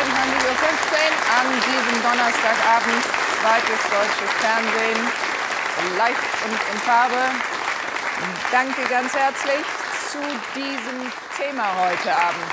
an diesem Donnerstagabend. Zweites deutsches Fernsehen, live und in Farbe. Danke ganz herzlich zu diesem Thema heute Abend.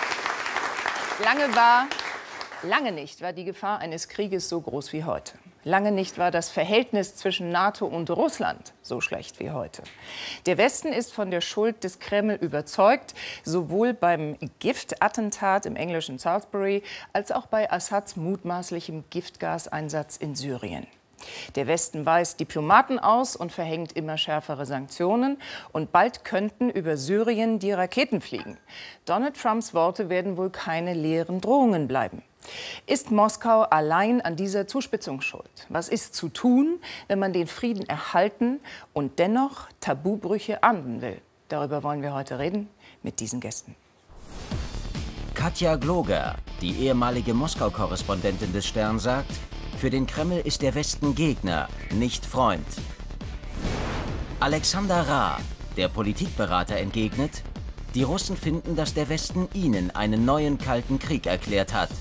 Lange nicht war die Gefahr eines Krieges so groß wie heute. Lange nicht war das Verhältnis zwischen NATO und Russland so schlecht wie heute. Der Westen ist von der Schuld des Kreml überzeugt, sowohl beim Giftattentat im englischen Salisbury als auch bei Assads mutmaßlichem Giftgaseinsatz in Syrien. Der Westen weist Diplomaten aus und verhängt immer schärfere Sanktionen. Und bald könnten über Syrien die Raketen fliegen. Donald Trumps Worte werden wohl keine leeren Drohungen bleiben. Ist Moskau allein an dieser Zuspitzung schuld? Was ist zu tun, wenn man den Frieden erhalten und dennoch Tabubrüche ahnden will? Darüber wollen wir heute reden mit diesen Gästen. Katja Gloger, die ehemalige Moskau-Korrespondentin des Stern, sagt: Für den Kreml ist der Westen Gegner, nicht Freund. Alexander Ra, der Politikberater, entgegnet: Die Russen finden, dass der Westen ihnen einen neuen Kalten Krieg erklärt hat.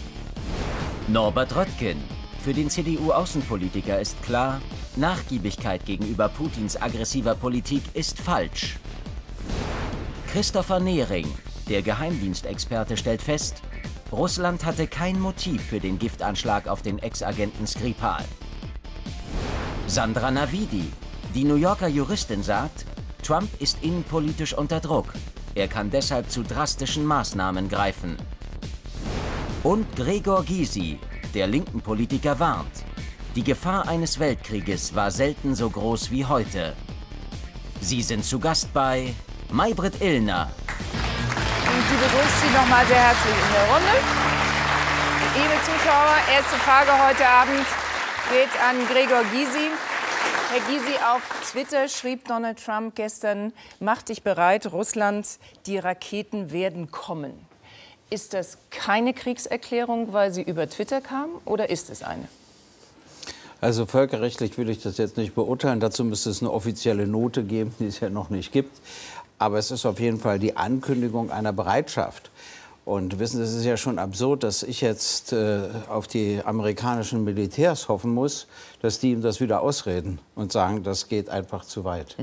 Norbert Röttgen, für den CDU-Außenpolitiker ist klar: Nachgiebigkeit gegenüber Putins aggressiver Politik ist falsch. Christopher Nehring, der Geheimdienstexperte, stellt fest: Russland hatte kein Motiv für den Giftanschlag auf den Ex-Agenten Skripal. Sandra Navidi, die New Yorker Juristin, sagt: Trump ist innenpolitisch unter Druck. Er kann deshalb zu drastischen Maßnahmen greifen. Und Gregor Gysi, der linken Politiker, warnt: Die Gefahr eines Weltkrieges war selten so groß wie heute. Sie sind zu Gast bei Maybrit Illner. Und sie begrüßt Sie noch mal sehr herzlich in der Runde. Liebe Zuschauer, erste Frage heute Abend geht an Gregor Gysi. Herr Gysi, auf Twitter schrieb Donald Trump gestern: Mach dich bereit, Russland, die Raketen werden kommen. Ist das keine Kriegserklärung, weil sie über Twitter kam, oder ist es eine? Also völkerrechtlich will ich das jetzt nicht beurteilen. Dazu müsste es eine offizielle Note geben, die es ja noch nicht gibt. Aber es ist auf jeden Fall die Ankündigung einer Bereitschaft. Und wissen Sie, es ist ja schon absurd, dass ich jetzt auf die amerikanischen Militärs hoffen muss, dass die ihm das wieder ausreden und sagen, das geht einfach zu weit.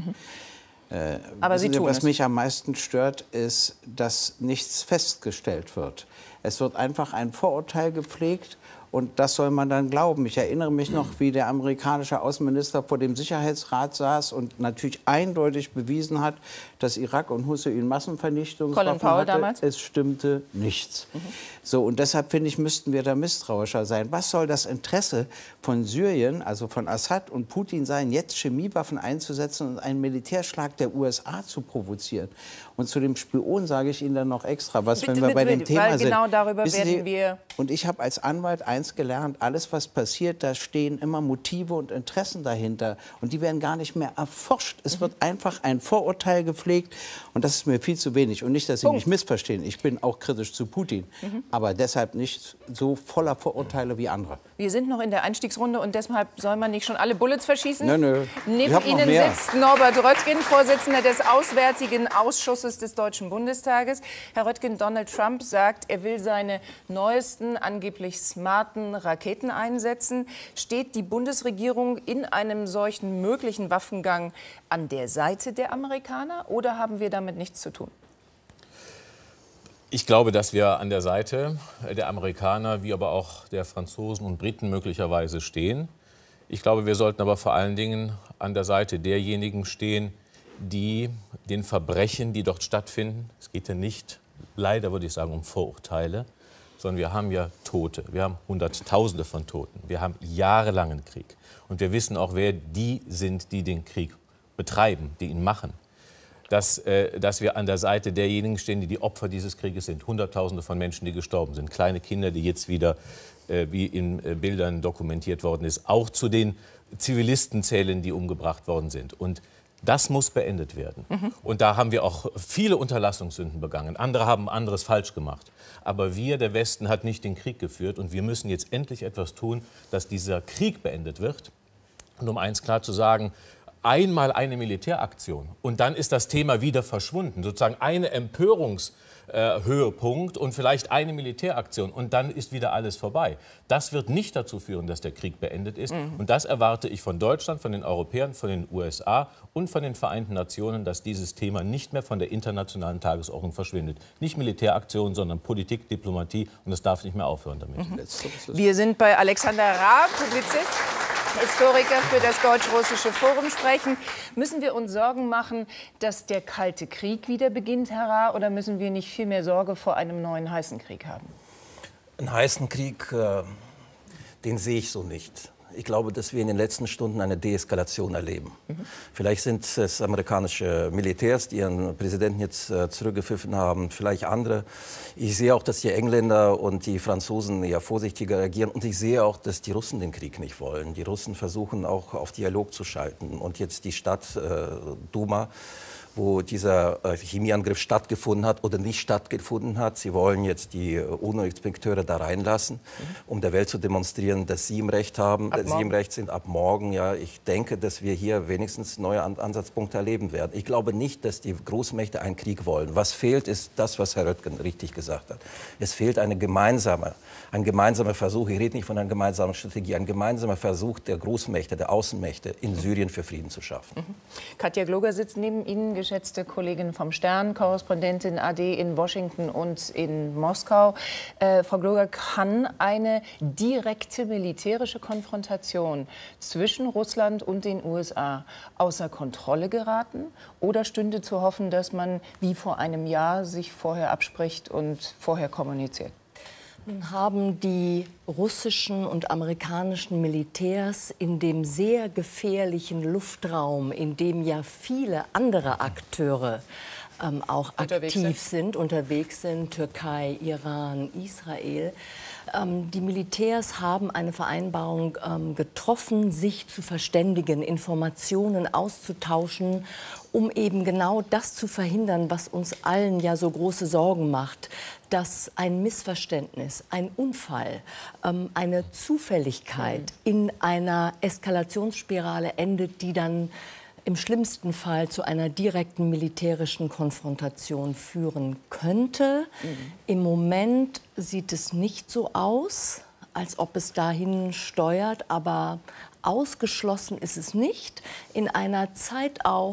Aber Sie tun es. Was mich am meisten stört, ist, dass nichts festgestellt wird. Es wird einfach ein Vorurteil gepflegt. Und das soll man dann glauben. Ich erinnere mich noch, wie der amerikanische Außenminister vor dem Sicherheitsrat saß und natürlich eindeutig bewiesen hat, dass Irak und Hussein Massenvernichtungswaffen hatte. Damals? Es stimmte nichts. So, und deshalb, finde ich, müssten wir da misstrauischer sein. Was soll das Interesse von Syrien, also von Assad und Putin sein, jetzt Chemiewaffen einzusetzen und einen Militärschlag der USA zu provozieren? Und zu dem Spion sage ich Ihnen dann noch extra was, wenn wir bei dem Thema sind. Genau darüber werden wir... Und ich habe als Anwalt eins gelernt: Alles, was passiert, da stehen immer Motive und Interessen dahinter. Und die werden gar nicht mehr erforscht. Es wird einfach ein Vorurteil gepflegt. Und das ist mir viel zu wenig. Und nicht, dass Sie mich missverstehen. Ich bin auch kritisch zu Putin. Aber deshalb nicht so voller Vorurteile wie andere. Wir sind noch in der Einstiegsrunde und deshalb soll man nicht schon alle Bullets verschießen. Nö. Neben Ihnen sitzt Norbert Röttgen, Vorsitzender des Auswärtigen Ausschusses des Deutschen Bundestages. Herr Röttgen, Donald Trump sagt, er will seine neuesten, angeblich smarten Raketen einsetzen. Steht die Bundesregierung in einem solchen möglichen Waffengang an der Seite der Amerikaner oder haben wir damit nichts zu tun? Ich glaube, dass wir an der Seite der Amerikaner, wie aber auch der Franzosen und Briten möglicherweise stehen. Ich glaube, wir sollten aber vor allen Dingen an der Seite derjenigen stehen, die den Verbrechen, die dort stattfinden, es geht ja nicht, leider würde ich sagen, um Vorurteile, sondern wir haben ja Tote, wir haben Hunderttausende von Toten, wir haben jahrelangen Krieg. Und wir wissen auch, wer die sind, die den Krieg betreiben, die ihn machen. Dass wir an der Seite derjenigen stehen, die die Opfer dieses Krieges sind. Hunderttausende von Menschen, die gestorben sind. Kleine Kinder, die jetzt wieder, wie in Bildern dokumentiert worden ist, auch zu den Zivilisten zählen, die umgebracht worden sind. Und das muss beendet werden. Und da haben wir auch viele Unterlassungssünden begangen. Andere haben anderes falsch gemacht. Aber wir, der Westen, hat nicht den Krieg geführt. Und wir müssen jetzt endlich etwas tun, dass dieser Krieg beendet wird. Und um eins klar zu sagen, einmal eine Militäraktion und dann ist das Thema wieder verschwunden. Sozusagen eine Empörungshöhepunkt und vielleicht eine Militäraktion und dann ist wieder alles vorbei. Das wird nicht dazu führen, dass der Krieg beendet ist. Und das erwarte ich von Deutschland, von den Europäern, von den USA und von den Vereinten Nationen, dass dieses Thema nicht mehr von der internationalen Tagesordnung verschwindet. Nicht Militäraktionen, sondern Politik, Diplomatie und das darf nicht mehr aufhören damit. Wir sind bei Alexander Raab, Publizist, Historiker für das Deutsch-Russische Forum sprechen. Müssen wir uns Sorgen machen, dass der Kalte Krieg wieder beginnt, Herr Raab, oder müssen wir nicht viel mehr Sorge vor einem neuen heißen Krieg haben? Einen heißen Krieg, den sehe ich so nicht. Ich glaube, dass wir in den letzten Stunden eine Deeskalation erleben. Vielleicht sind es amerikanische Militärs, die ihren Präsidenten jetzt zurückgepfiffen haben, vielleicht andere. Ich sehe auch, dass die Engländer und die Franzosen eher vorsichtiger reagieren. Und ich sehe auch, dass die Russen den Krieg nicht wollen. Die Russen versuchen auch auf Dialog zu schalten. Und jetzt die Stadt Duma, wo dieser Chemieangriff stattgefunden hat oder nicht stattgefunden hat. Sie wollen jetzt die UNO-Inspekteure da reinlassen, um der Welt zu demonstrieren, dass sie im Recht haben, dass sie im Recht sind ab morgen. Ja, ich denke, dass wir hier wenigstens neue Ansatzpunkte erleben werden. Ich glaube nicht, dass die Großmächte einen Krieg wollen. Was fehlt, ist das, was Herr Röttgen richtig gesagt hat. Es fehlt ein gemeinsamer Versuch, ich rede nicht von einer gemeinsamen Strategie, ein gemeinsamer Versuch der Großmächte, der Außenmächte in Syrien für Frieden zu schaffen. Katja Gloger sitzt neben Ihnen, geschätzte Kollegin vom Stern, Korrespondentin AD in Washington und in Moskau. Frau Gloger, kann eine direkte militärische Konfrontation zwischen Russland und den USA außer Kontrolle geraten? Oder stünde zu hoffen, dass man wie vor einem Jahr sich vorher abspricht und vorher kommuniziert? Nun haben die russischen und amerikanischen Militärs in dem sehr gefährlichen Luftraum, in dem ja viele andere Akteure auch unterwegs sind, Türkei, Iran, Israel. Die Militärs haben eine Vereinbarung getroffen, sich zu verständigen, Informationen auszutauschen, um eben genau das zu verhindern, was uns allen ja so große Sorgen macht, dass ein Missverständnis, ein Unfall, eine Zufälligkeit in einer Eskalationsspirale endet, die dann im schlimmsten Fall zu einer direkten militärischen Konfrontation führen könnte. Im Moment sieht es nicht so aus, als ob es dahin steuert, aber ausgeschlossen ist es nicht. In einer Zeit auch,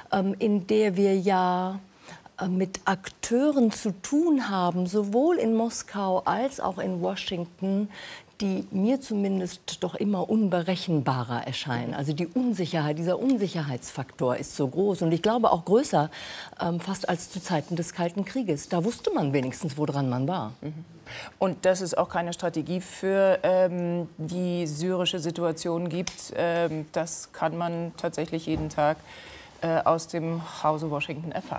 in der wir ja mit Akteuren zu tun haben, sowohl in Moskau als auch in Washington, die mir zumindest doch immer unberechenbarer erscheinen. Also die Unsicherheit, dieser Unsicherheitsfaktor ist so groß und ich glaube auch größer fast als zu Zeiten des Kalten Krieges. Da wusste man wenigstens, woran man war. Und dass es auch keine Strategie für die syrische Situation gibt, das kann man tatsächlich jeden Tag aus dem Hause Washington erfahren.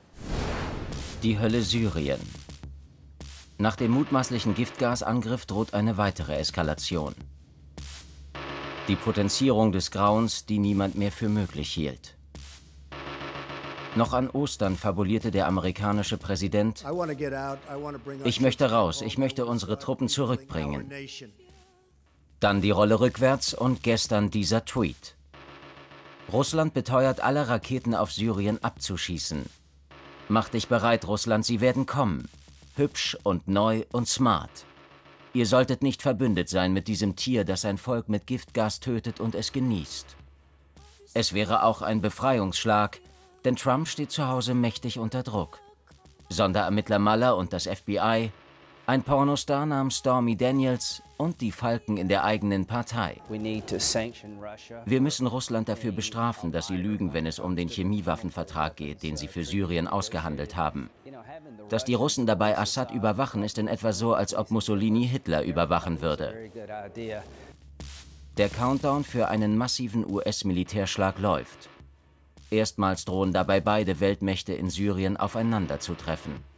Die Hölle Syrien. Nach dem mutmaßlichen Giftgasangriff droht eine weitere Eskalation. Die Potenzierung des Grauens, die niemand mehr für möglich hielt. Noch an Ostern fabulierte der amerikanische Präsident: Ich möchte raus, ich möchte unsere Truppen zurückbringen. Dann die Rolle rückwärts und gestern dieser Tweet. Russland beteuert, alle Raketen auf Syrien abzuschießen. Mach dich bereit, Russland, sie werden kommen. Hübsch und neu und smart. Ihr solltet nicht verbündet sein mit diesem Tier, das sein Volk mit Giftgas tötet und es genießt. Es wäre auch ein Befreiungsschlag, denn Trump steht zu Hause mächtig unter Druck. Sonderermittler Mueller und das FBI, ein Pornostar namens Stormy Daniels und die Falken in der eigenen Partei. Wir müssen Russland dafür bestrafen, dass sie lügen, wenn es um den Chemiewaffenvertrag geht, den sie für Syrien ausgehandelt haben. Dass die Russen dabei Assad überwachen, ist in etwa so, als ob Mussolini Hitler überwachen würde. Der Countdown für einen massiven US-Militärschlag läuft. Erstmals drohen dabei beide Weltmächte in Syrien aufeinanderzutreffen.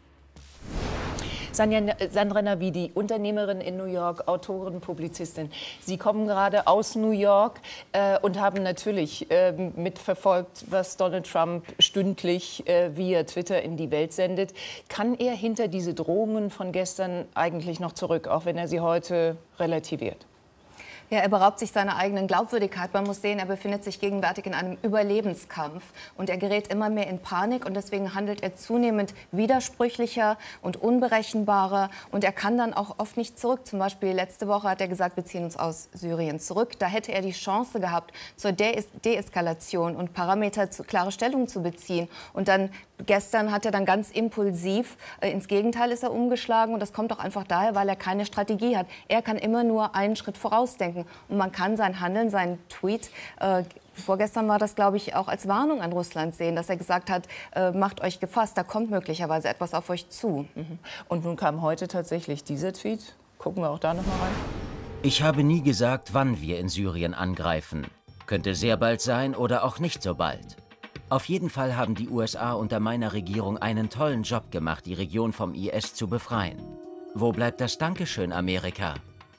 Sandra Navidi, Unternehmerin in New York, Autorin, Publizistin. Sie kommen gerade aus New York und haben natürlich mitverfolgt, was Donald Trump stündlich via Twitter in die Welt sendet. Kann er hinter diese Drohungen von gestern eigentlich noch zurück, auch wenn er sie heute relativiert? Ja, er beraubt sich seiner eigenen Glaubwürdigkeit. Man muss sehen, er befindet sich gegenwärtig in einem Überlebenskampf und er gerät immer mehr in Panik und deswegen handelt er zunehmend widersprüchlicher und unberechenbarer und er kann dann auch oft nicht zurück. Zum Beispiel letzte Woche hat er gesagt, wir ziehen uns aus Syrien zurück. Da hätte er die Chance gehabt, zur Deeskalation und Parameter zu klare Stellung zu beziehen. Und dann gestern hat er dann ganz impulsiv, ins Gegenteil ist er umgeschlagen und das kommt auch einfach daher, weil er keine Strategie hat. Er kann immer nur einen Schritt vorausdenken und man kann sein Handeln, seinen Tweet, vorgestern war das, glaube ich, auch als Warnung an Russland sehen, dass er gesagt hat, macht euch gefasst, da kommt möglicherweise etwas auf euch zu. Und nun kam heute tatsächlich dieser Tweet. Gucken wir auch da noch mal rein. Ich habe nie gesagt, wann wir in Syrien angreifen. Könnte sehr bald sein oder auch nicht so bald. Auf jeden Fall haben die USA unter meiner Regierung einen tollen Job gemacht, die Region vom IS zu befreien. Wo bleibt das Dankeschön, Amerika?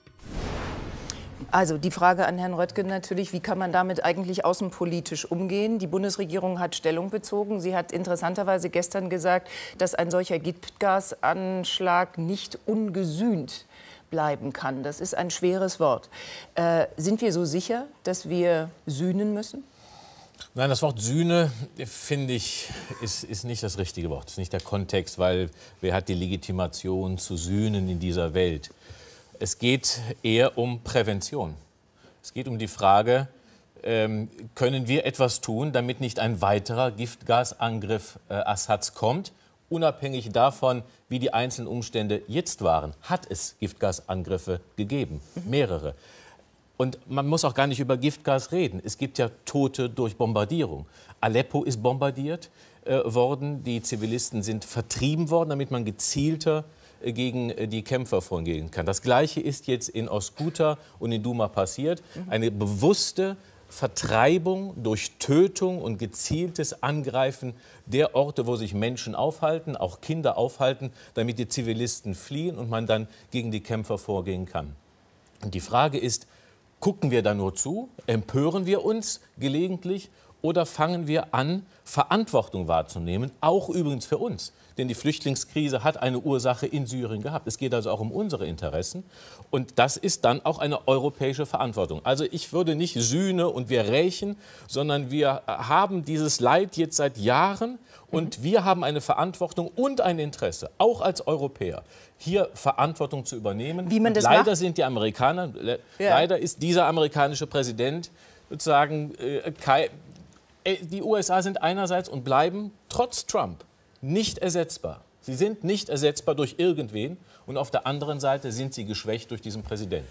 Also die Frage an Herrn Röttgen natürlich, wie kann man damit eigentlich außenpolitisch umgehen? Die Bundesregierung hat Stellung bezogen. Sie hat interessanterweise gestern gesagt, dass ein solcher Giftgasanschlag nicht ungesühnt bleiben kann. Das ist ein schweres Wort. Sind wir so sicher, dass wir sühnen müssen? Nein, das Wort Sühne, finde ich, ist nicht das richtige Wort. Das ist nicht der Kontext, weil wer hat die Legitimation zu sühnen in dieser Welt? Es geht eher um Prävention. Es geht um die Frage, können wir etwas tun, damit nicht ein weiterer Giftgasangriff Assads kommt? Unabhängig davon, wie die einzelnen Umstände jetzt waren, hat es Giftgasangriffe gegeben, mehrere. Und man muss auch gar nicht über Giftgas reden. Es gibt ja Tote durch Bombardierung. Aleppo ist bombardiert worden, die Zivilisten sind vertrieben worden, damit man gezielter gegen die Kämpfer vorgehen kann. Das Gleiche ist jetzt in Ostghouta und in Douma passiert. Eine bewusste Vertreibung durch Tötung und gezieltes Angreifen der Orte, wo sich Menschen aufhalten, auch Kinder aufhalten, damit die Zivilisten fliehen und man dann gegen die Kämpfer vorgehen kann. Und die Frage ist, gucken wir da nur zu, empören wir uns gelegentlich oder fangen wir an, Verantwortung wahrzunehmen, auch übrigens für uns. Denn die Flüchtlingskrise hat eine Ursache in Syrien gehabt. Es geht also auch um unsere Interessen. Und das ist dann auch eine europäische Verantwortung. Also ich würde nicht sühne und wir rächen, sondern wir haben dieses Leid jetzt seit Jahren. Und wir haben eine Verantwortung und ein Interesse, auch als Europäer, hier Verantwortung zu übernehmen. Wie man das leider macht? sind die Amerikaner, leider ist dieser amerikanische Präsident sozusagen, die USA sind einerseits und bleiben trotz Trump nicht ersetzbar. Sie sind nicht ersetzbar durch irgendwen und auf der anderen Seite sind sie geschwächt durch diesen Präsidenten.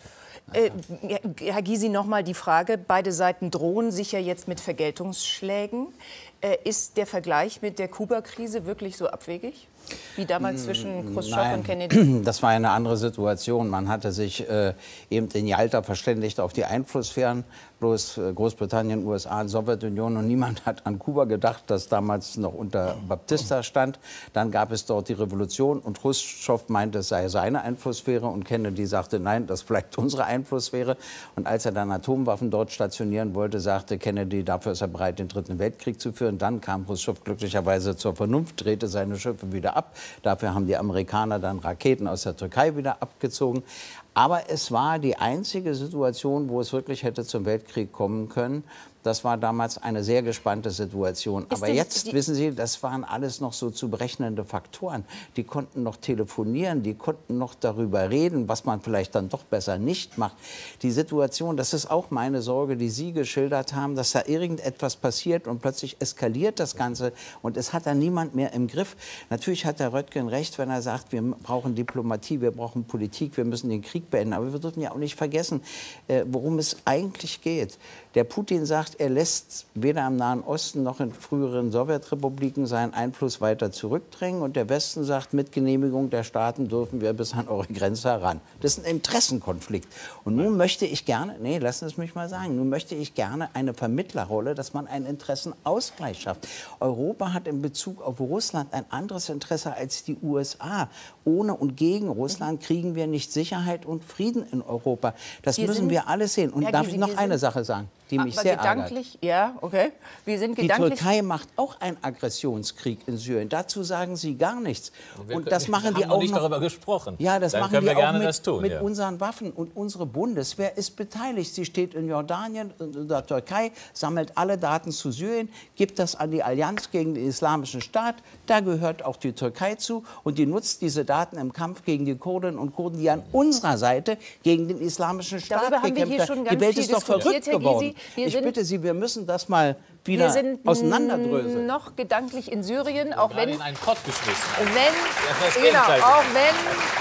Herr Gysi, noch mal die Frage. Beide Seiten drohen sich ja jetzt mit Vergeltungsschlägen. Ist der Vergleich mit der Kuba-Krise wirklich so abwegig? Wie damals zwischen Khrushchev und Kennedy? Das war eine andere Situation. Man hatte sich eben in Jalta verständigt auf die Einflusssphären, bloß Großbritannien, USA und Sowjetunion. Und niemand hat an Kuba gedacht, das damals noch unter Baptista stand. Dann gab es dort die Revolution und Khrushchev meinte, es sei seine Einflusssphäre. Und Kennedy sagte, nein, das bleibt unsere Einflusssphäre. Und als er dann Atomwaffen dort stationieren wollte, sagte Kennedy, dafür ist er bereit, den Dritten Weltkrieg zu führen. Dann kam Khrushchev glücklicherweise zur Vernunft, drehte seine Schiffe wieder ab. Dafür haben die Amerikaner dann Raketen aus der Türkei wieder abgezogen. Aber es war die einzige Situation, wo es wirklich hätte zum Weltkrieg kommen können. Das war damals eine sehr gespannte Situation. Aber jetzt, wissen Sie, das waren alles noch so zu berechnende Faktoren. Die konnten noch telefonieren, die konnten noch darüber reden, was man vielleicht dann doch besser nicht macht. Die Situation, das ist auch meine Sorge, die Sie geschildert haben, dass da irgendetwas passiert und plötzlich eskaliert das Ganze und es hat dann niemand mehr im Griff. Natürlich hat Herr Röttgen recht, wenn er sagt, wir brauchen Diplomatie, wir brauchen Politik, wir müssen den Krieg beenden. Aber wir dürfen ja auch nicht vergessen, worum es eigentlich geht. Der Putin sagt, er lässt weder im Nahen Osten noch in früheren Sowjetrepubliken seinen Einfluss weiter zurückdrängen. Und der Westen sagt, mit Genehmigung der Staaten dürfen wir bis an eure Grenze heran. Das ist ein Interessenkonflikt. Und nun möchte ich gerne, nee, lassen Sie es mich mal sagen, nun möchte ich gerne eine Vermittlerrolle, dass man einen Interessenausgleich schafft. Europa hat in Bezug auf Russland ein anderes Interesse als die USA. Ohne und gegen Russland kriegen wir nicht Sicherheit und Frieden in Europa. Das müssen wir alles sehen. Und darf ich noch eine Sache sagen? die mich aber sehr gedanklich, ärgert. ja, okay. Wir sind Die gedanklich. Türkei macht auch einen Aggressionskrieg in Syrien. Dazu sagen Sie gar nichts. Und das wir machen haben die noch auch nicht noch, darüber gesprochen. Ja, das Dann machen können die wir auch gerne mit, das tun, mit ja. unseren Waffen. Und unsere Bundeswehr ist beteiligt. Sie steht in Jordanien, in der Türkei, sammelt alle Daten zu Syrien, gibt das an die Allianz gegen den Islamischen Staat. Da gehört auch die Türkei zu. Und die nutzt diese Daten im Kampf gegen die Kurdinnen und Kurden, die an unserer Seite gegen den Islamischen Staat Darüber haben wir hier gekämpft schon haben. ganz Die Welt viel ist doch diskutiert, verrückt Herr geworden. Gysi. Ich bitte Sie, wir müssen das mal Wir wieder sind auseinanderdröseln. noch gedanklich in Syrien, auch Gerade wenn, in einen Pott geschmissen haben. das genau, Gegenteil. auch wenn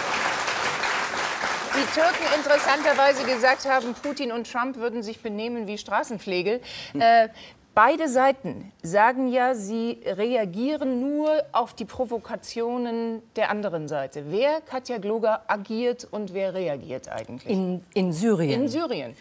die Türken interessanterweise gesagt haben, Putin und Trump würden sich benehmen wie Straßenflegel. Beide Seiten sagen ja, sie reagieren nur auf die Provokationen der anderen Seite. Wer, Katja Gloger, agiert und wer reagiert eigentlich? In Syrien. In Syrien.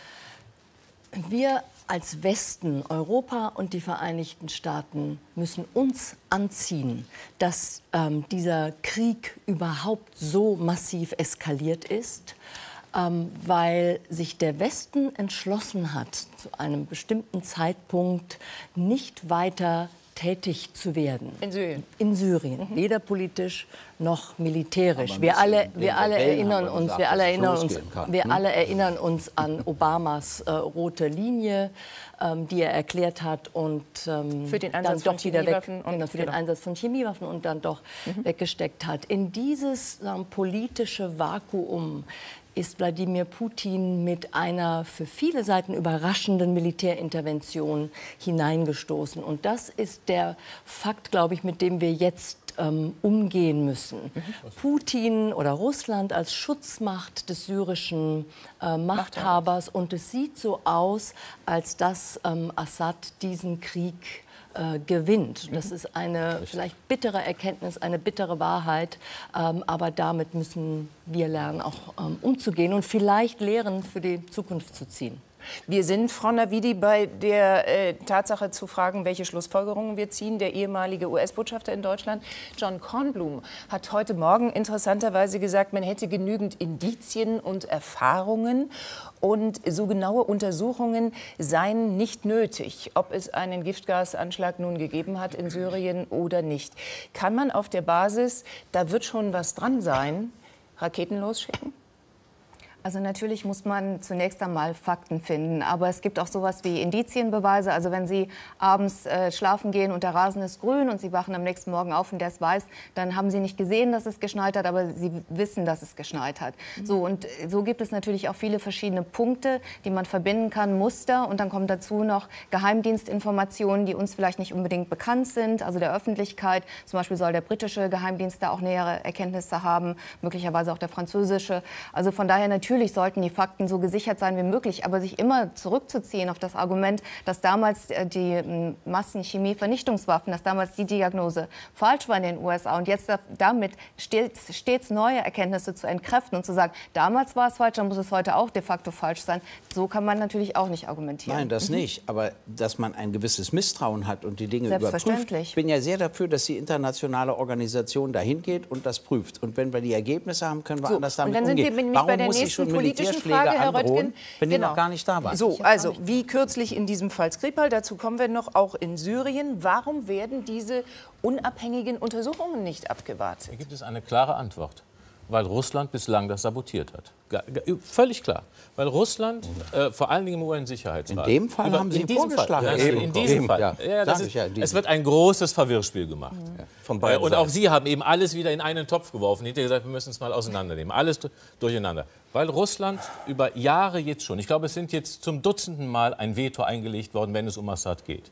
Wir als Westen, Europa und die Vereinigten Staaten müssen uns anziehen, dass dieser Krieg überhaupt so massiv eskaliert ist, weil sich der Westen entschlossen hat, zu einem bestimmten Zeitpunkt nicht weiter tätig zu werden. In Syrien? In Syrien, weder politisch noch militärisch. Wir alle erinnern uns an Obamas rote Linie, die er erklärt hat und für den Einsatz dann doch von wieder weg, Chemiewaffen für den Einsatz von Chemiewaffen und dann doch weggesteckt hat. In dieses politische Vakuum ist Wladimir Putin mit einer für viele Seiten überraschenden Militärintervention hineingestoßen. Und das ist der Fakt, glaube ich, mit dem wir jetzt umgehen müssen. Putin oder Russland als Schutzmacht des syrischen Machthabers. Und es sieht so aus, als dass Assad diesen Krieg gewinnt. Das ist eine vielleicht bittere Erkenntnis, eine bittere Wahrheit, aber damit müssen wir lernen, auch umzugehen und vielleicht Lehren für die Zukunft zu ziehen. Wir sind, Frau Navidi, bei der Tatsache zu fragen, welche Schlussfolgerungen wir ziehen. Der ehemalige US-Botschafter in Deutschland, John Kornblum, hat heute Morgen interessanterweise gesagt, man hätte genügend Indizien und Erfahrungen und so genaue Untersuchungen seien nicht nötig, ob es einen Giftgasanschlag nun gegeben hat in Syrien oder nicht. Kann man auf der Basis, da wird schon was dran sein, Raketen losschicken? Also natürlich muss man zunächst einmal Fakten finden, aber es gibt auch sowas wie Indizienbeweise. Also wenn Sie abends schlafen gehen und der Rasen ist grün und Sie wachen am nächsten Morgen auf und der ist weiß, dann haben Sie nicht gesehen, dass es geschneit hat, aber Sie wissen, dass es geschneit hat. So, und so gibt es natürlich auch viele verschiedene Punkte, die man verbinden kann, Muster, und dann kommen dazu noch Geheimdienstinformationen, die uns vielleicht nicht unbedingt bekannt sind, also der Öffentlichkeit. Zum Beispiel soll der britische Geheimdienst da auch nähere Erkenntnisse haben, möglicherweise auch der französische. Also von daher natürlich sollten die Fakten so gesichert sein wie möglich, aber sich immer zurückzuziehen auf das Argument, dass damals die Massenchemie-Vernichtungswaffen, dass damals die Diagnose falsch war in den USA und jetzt damit stets neue Erkenntnisse zu entkräften und zu sagen, damals war es falsch, dann muss es heute auch de facto falsch sein. So kann man natürlich auch nicht argumentieren. Nein, das nicht. Aber dass man ein gewisses Misstrauen hat und die Dinge Selbstverständlich. überprüft. Ich bin ja sehr dafür, dass die internationale Organisation dahin geht und das prüft. Und wenn wir die Ergebnisse haben, können wir anders damit und dann umgehen. sind wir nämlich Warum bei der muss ich nächsten schon politischen Militärschläge Frage, Herr androhen, Röttgen. wenn die noch gar nicht da waren? So, also wie kürzlich in diesem Fall Skripal, dazu kommen wir noch, auch in Syrien. Warum werden diese unabhängigen Untersuchungen nicht abgewartet? Da gibt es eine klare Antwort. Weil Russland bislang das sabotiert hat. Völlig klar. Weil Russland, vor allen Dingen im UN-Sicherheitsrat... In dem Fall haben Sie vorgeschlagen. In diesem Fall. Ja, es wird ein großes Verwirrspiel gemacht. Von beiden Und auch Seiten. Sie haben eben alles wieder in einen Topf geworfen. Hinterher gesagt, wir müssen es mal auseinandernehmen. Alles durcheinander. Weil Russland über Jahre jetzt schon, ich glaube, es sind jetzt zum dutzenden Mal ein Veto eingelegt worden, wenn es um Assad geht.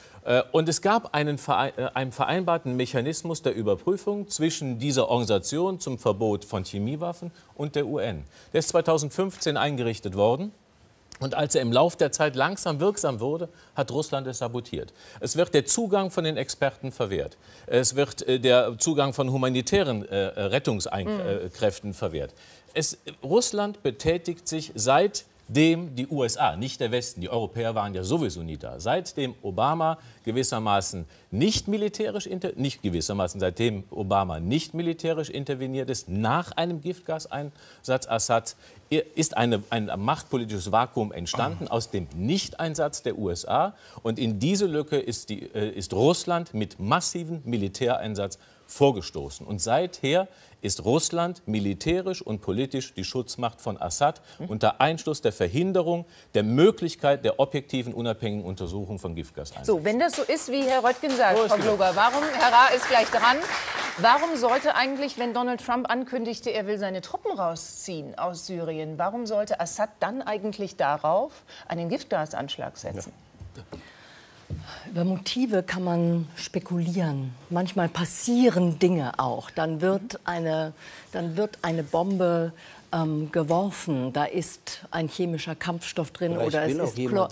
Und es gab einen vereinbarten Mechanismus der Überprüfung zwischen dieser Organisation zum Verbot von Chemiewaffen und der UN. Der ist 2015 eingerichtet worden. Und als er im Lauf der Zeit langsam wirksam wurde, hat Russland es sabotiert. Es wird der Zugang von den Experten verwehrt. Es wird der Zugang von humanitären Rettungskräften verwehrt. Russland betätigt sich seit dem die USA, nicht der Westen, die Europäer waren ja sowieso nie da, seitdem Obama gewissermaßen seitdem Obama nicht militärisch interveniert ist, nach einem Giftgaseinsatz Assad, ist ein machtpolitisches Vakuum entstanden aus dem Nichteinsatz der USA. Und in diese Lücke ist Russland mit massivem Militäreinsatz vorgestoßen. Und seither ist Russland militärisch und politisch die Schutzmacht von Assad unter Einschluss der Verhinderung der Möglichkeit der objektiven, unabhängigen Untersuchung von Giftgaseinsätzen. So, wenn das so ist, wie Herr Röttgen sagt, Frau Gloger, Herr Ra ist gleich dran, warum sollte eigentlich, wenn Donald Trump ankündigte, er will seine Truppen rausziehen aus Syrien, warum sollte Assad dann eigentlich darauf einen Giftgasanschlag setzen? Ja. Über Motive kann man spekulieren. Manchmal passieren Dinge auch. Dann wird eine Bombe geworfen. Da ist ein chemischer Kampfstoff drin oder es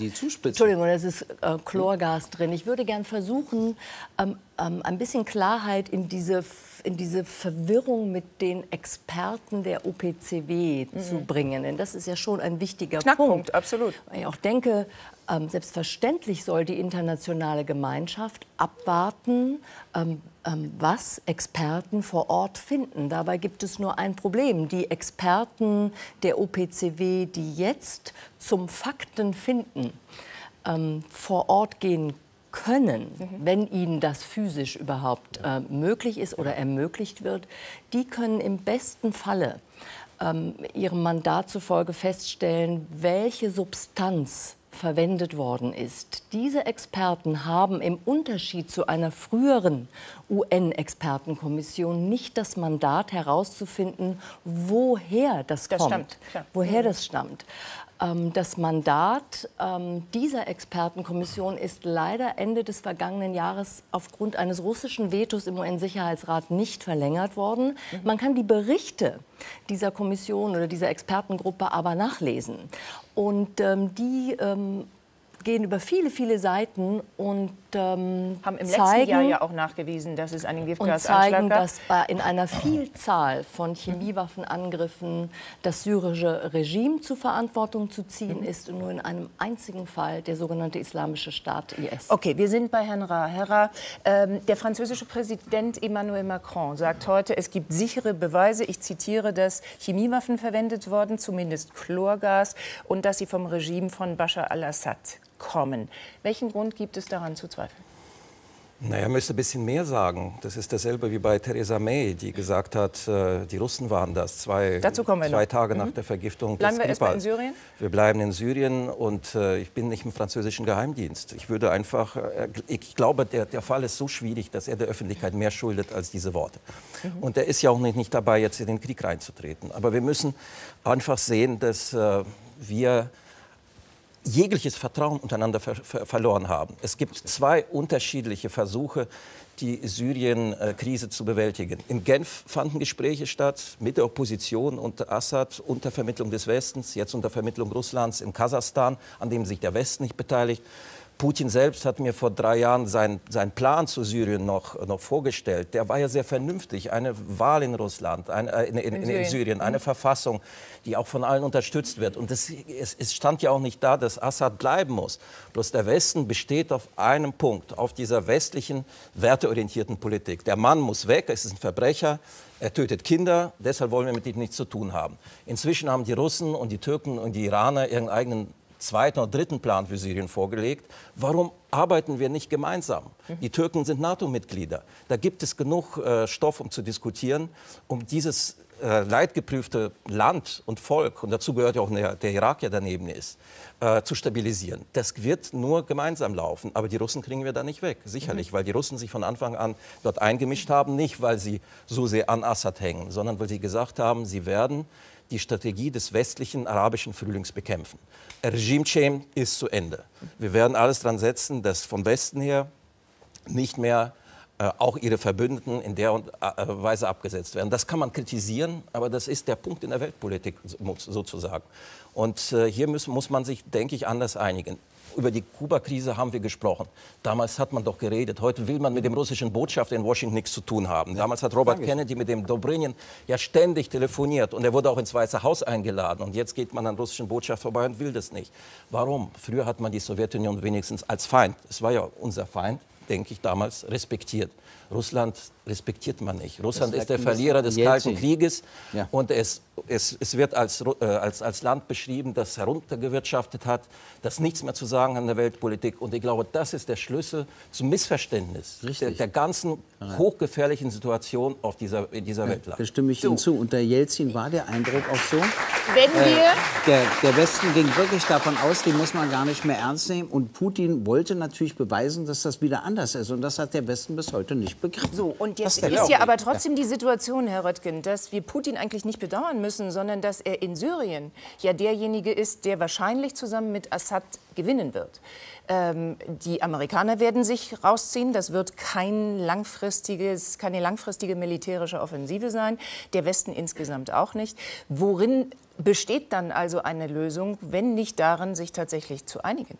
ist Chlorgas drin. Ich würde gern versuchen, ein bisschen Klarheit in diese Verwirrung mit den Experten der OPCW zu bringen. Denn das ist ja schon ein wichtiger Punkt. Absolut. Ich auch denke, selbstverständlich soll die internationale Gemeinschaft abwarten, was Experten vor Ort finden. Dabei gibt es nur ein Problem. Die Experten der OPCW, die jetzt zum Faktenfinden vor Ort gehen können, wenn ihnen das physisch überhaupt möglich ist oder ermöglicht wird, die können im besten Falle ihrem Mandat zufolge feststellen, welche Substanz verwendet worden ist. Diese Experten haben im Unterschied zu einer früheren UN-Expertenkommission nicht das Mandat herauszufinden, woher das kommt, woher das stammt. Das Mandat dieser Expertenkommission ist leider Ende des vergangenen Jahres aufgrund eines russischen Vetos im UN-Sicherheitsrat nicht verlängert worden. Man kann die Berichte dieser Kommission oder dieser Expertengruppe aber nachlesen. Und die gehen über viele, viele Seiten und haben im letzten Jahr ja auch nachgewiesen, dass es einen Giftgasanschlag gab. Dass in einer Vielzahl von Chemiewaffenangriffen das syrische Regime zur Verantwortung zu ziehen ist und nur in einem einzigen Fall der sogenannte Islamische Staat IS. Okay, wir sind bei Herrn Ra. Herr Ra, der französische Präsident Emmanuel Macron sagt heute, es gibt sichere Beweise, ich zitiere, dass Chemiewaffen verwendet wurden, zumindest Chlorgas, und dass sie vom Regime von Bashar al-Assad kommen. Welchen Grund gibt es daran zu zweifeln? Naja, er müsste ein bisschen mehr sagen. Das ist dasselbe wie bei Theresa May, die gesagt hat, die Russen waren das zwei Tage nach der Vergiftung. Bleiben wir erstmal in Syrien? Wir bleiben in Syrien und ich bin nicht im französischen Geheimdienst. Ich würde einfach, ich glaube, der Fall ist so schwierig, dass er der Öffentlichkeit mehr schuldet als diese Worte. Und er ist ja auch nicht dabei, jetzt in den Krieg reinzutreten. Aber wir müssen einfach sehen, dass wir jegliches Vertrauen untereinander verloren haben. Es gibt zwei unterschiedliche Versuche, die Syrien-Krise zu bewältigen. In Genf fanden Gespräche statt mit der Opposition und Assad unter Vermittlung des Westens, jetzt unter Vermittlung Russlands in Kasachstan, an dem sich der Westen nicht beteiligt. Putin selbst hat mir vor 3 Jahren seinen Plan zu Syrien noch vorgestellt. Der war ja sehr vernünftig. Eine Wahl in Russland, in Syrien, eine Verfassung, die auch von allen unterstützt wird. Und es stand ja auch nicht da, dass Assad bleiben muss. Bloß der Westen besteht auf einem Punkt, auf dieser westlichen, werteorientierten Politik. Der Mann muss weg, es ist ein Verbrecher, er tötet Kinder, deshalb wollen wir mit ihm nichts zu tun haben. Inzwischen haben die Russen und die Türken und die Iraner ihren eigenen zweiten oder dritten Plan für Syrien vorgelegt. Warum arbeiten wir nicht gemeinsam? Die Türken sind NATO-Mitglieder. Da gibt es genug Stoff, um zu diskutieren, um dieses leidgeprüfte Land und Volk, und dazu gehört ja auch der Irak, der daneben ist, zu stabilisieren. Das wird nur gemeinsam laufen. Aber die Russen kriegen wir da nicht weg, sicherlich, weil die Russen sich von Anfang an dort eingemischt haben, nicht weil sie so sehr an Assad hängen, sondern weil sie gesagt haben, sie werden die Strategie des westlichen arabischen Frühlings bekämpfen. Regime-Change ist zu Ende. Wir werden alles daran setzen, dass vom Westen her nicht mehr auch ihre Verbündeten in der Weise abgesetzt werden. Das kann man kritisieren, aber das ist der Punkt in der Weltpolitik sozusagen. Und hier muss man sich, denke ich, anders einigen. Über die Kuba-Krise haben wir gesprochen. Damals hat man doch geredet. Heute will man mit dem russischen Botschafter in Washington nichts zu tun haben. Damals hat Robert Kennedy mit dem Dobrynin ja ständig telefoniert. Und er wurde auch ins Weiße Haus eingeladen. Und jetzt geht man an den russischen Botschafter vorbei und will das nicht. Warum? Früher hat man die Sowjetunion wenigstens als Feind, es war ja unser Feind, denke ich, damals respektiert. Russland respektiert man nicht. Russland ist der Verlierer des Kalten Krieges. Ja. Und es wird als Land beschrieben, das heruntergewirtschaftet hat, das nichts mehr zu sagen hat in der Weltpolitik. Und ich glaube, das ist der Schlüssel zum Missverständnis der ganzen hochgefährlichen Situation in dieser Weltlage. Da stimme ich Ihnen zu. Unter Jelzin war der Eindruck auch so. Wenn wir der Westen ging wirklich davon aus, den muss man gar nicht mehr ernst nehmen. Und Putin wollte natürlich beweisen, dass das wieder anders ist. Und das hat der Westen bis heute nicht begriffen. So, und jetzt ist ja aber trotzdem die Situation, Herr Röttgen, dass wir Putin eigentlich nicht bedauern müssen, sondern dass er in Syrien ja derjenige ist, der wahrscheinlich zusammen mit Assad gewinnen wird. Die Amerikaner werden sich rausziehen. Das wird keine langfristige militärische Offensive sein. Der Westen insgesamt auch nicht. Worin besteht dann also eine Lösung, wenn nicht darin, sich tatsächlich zu einigen?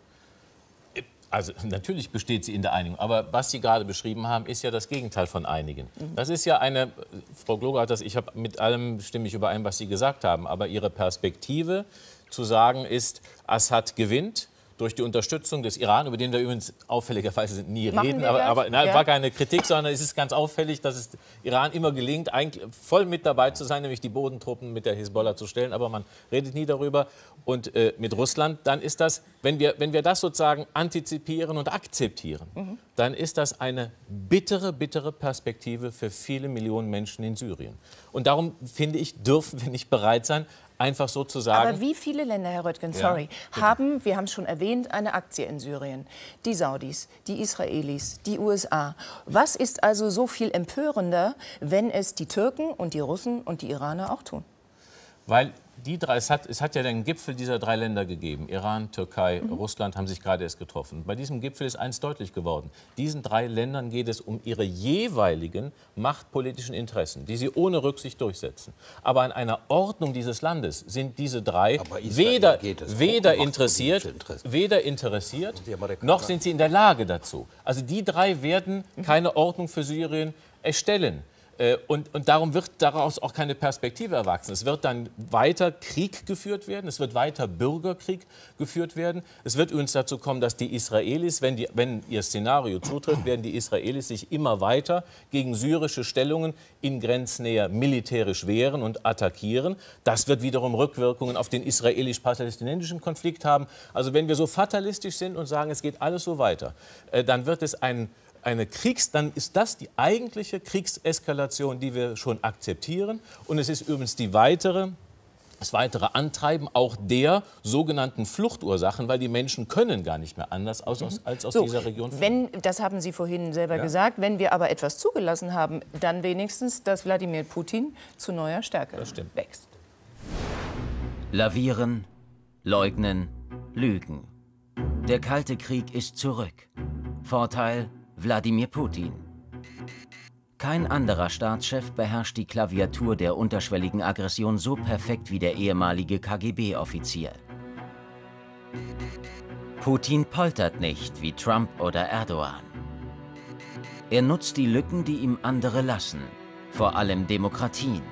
Also natürlich besteht sie in der Einigung, aber was Sie gerade beschrieben haben, ist ja das Gegenteil von einigen. Das ist ja Frau Gloger hat das, mit allem stimme ich überein, was Sie gesagt haben, aber Ihre Perspektive zu sagen ist, Assad gewinnt durch die Unterstützung des Iran, über den wir übrigens auffälligerweise nie reden, aber war keine Kritik, sondern es ist ganz auffällig, dass es Iran immer gelingt, eigentlich voll mit dabei zu sein, nämlich die Bodentruppen mit der Hisbollah zu stellen, aber man redet nie darüber. Und mit Russland, dann ist das, wenn wir das sozusagen antizipieren und akzeptieren, dann ist das eine bittere, bittere Perspektive für viele Millionen Menschen in Syrien. Und darum, finde ich, dürfen wir nicht bereit sein, einfach so zu sagen. Aber wie viele Länder, Herr Röttgen, haben, wir haben es schon erwähnt, eine Aktie in Syrien? Die Saudis, die Israelis, die USA. Was ist also so viel empörender, wenn es die Türken und die Russen und die Iraner auch tun? Weil es hat ja den Gipfel dieser 3 Länder gegeben. Iran, Türkei, Russland haben sich gerade erst getroffen. Bei diesem Gipfel ist eins deutlich geworden. Diesen 3 Ländern geht es um ihre jeweiligen machtpolitischen Interessen, die sie ohne Rücksicht durchsetzen. Aber an einer Ordnung dieses Landes sind diese 3 weder interessiert, noch sind sie in der Lage dazu. Also die 3 werden keine Ordnung für Syrien erstellen. Und darum wird daraus auch keine Perspektive erwachsen. Es wird dann weiter Krieg geführt werden, es wird weiter Bürgerkrieg geführt werden. Es wird übrigens dazu kommen, dass die Israelis, wenn ihr Szenario zutrifft, werden die Israelis sich immer weiter gegen syrische Stellungen in Grenznähe militärisch wehren und attackieren. Das wird wiederum Rückwirkungen auf den israelisch-palästinensischen Konflikt haben. Also wenn wir so fatalistisch sind und sagen, es geht alles so weiter, dann wird es dann ist das die eigentliche Kriegseskalation, die wir schon akzeptieren. Und es ist übrigens das weitere Antreiben auch der sogenannten Fluchtursachen, weil die Menschen können gar nicht mehr anders als aus dieser Region fliehen. Das haben Sie vorhin selber gesagt, wenn wir aber etwas zugelassen haben, dann wenigstens, dass Wladimir Putin zu neuer Stärke wächst. Lavieren, leugnen, lügen. Der Kalte Krieg ist zurück. Vorteil: Wladimir Putin. Kein anderer Staatschef beherrscht die Klaviatur der unterschwelligen Aggression so perfekt wie der ehemalige KGB-Offizier. Putin poltert nicht wie Trump oder Erdogan. Er nutzt die Lücken, die ihm andere lassen, vor allem Demokratien.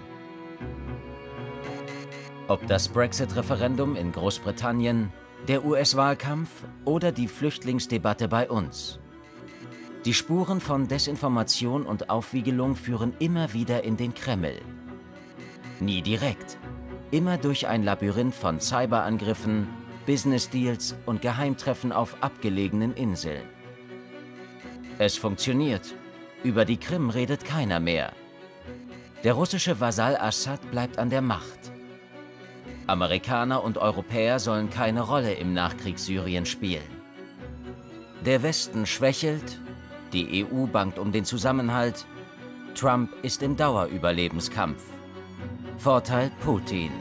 Ob das Brexit-Referendum in Großbritannien, der US-Wahlkampf oder die Flüchtlingsdebatte bei uns. Die Spuren von Desinformation und Aufwiegelung führen immer wieder in den Kreml. Nie direkt, immer durch ein Labyrinth von Cyberangriffen, Business-Deals und Geheimtreffen auf abgelegenen Inseln. Es funktioniert. Über die Krim redet keiner mehr. Der russische Vasall Assad bleibt an der Macht. Amerikaner und Europäer sollen keine Rolle im Nachkriegssyrien spielen. Der Westen schwächelt, die EU bangt um den Zusammenhalt, Trump ist im Dauerüberlebenskampf. Vorteil Putin.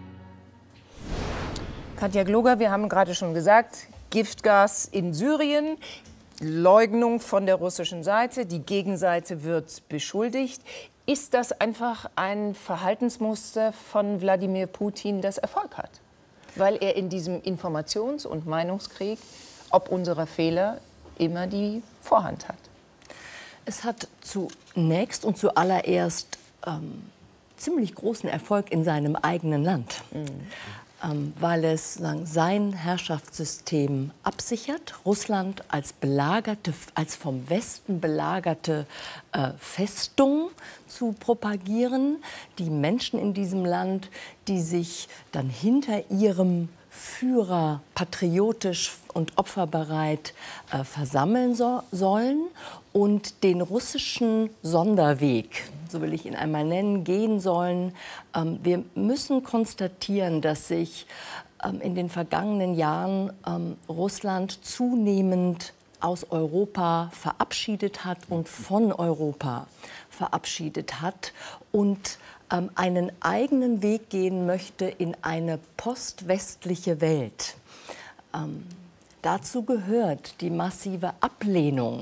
Katja Gloger, wir haben gerade schon gesagt, Giftgas in Syrien, Leugnung von der russischen Seite, die Gegenseite wird beschuldigt. Ist das einfach ein Verhaltensmuster von Wladimir Putin, das Erfolg hat? Weil er in diesem Informations- und Meinungskrieg ob unserer Fehler immer die Vorhand hat. Es hat zunächst und zuallererst ziemlich großen Erfolg in seinem eigenen Land, weil es sein Herrschaftssystem absichert, Russland als vom Westen belagerte Festung zu propagieren, die Menschen in diesem Land, die sich dann hinter ihrem Führer patriotisch und opferbereit versammeln sollen und den russischen Sonderweg, so will ich ihn einmal nennen, gehen sollen. Wir müssen konstatieren, dass sich in den vergangenen Jahren Russland zunehmend aus Europa verabschiedet hat und von Europa verabschiedet hat und einen eigenen Weg gehen möchte in eine postwestliche Welt. Dazu gehört die massive Ablehnung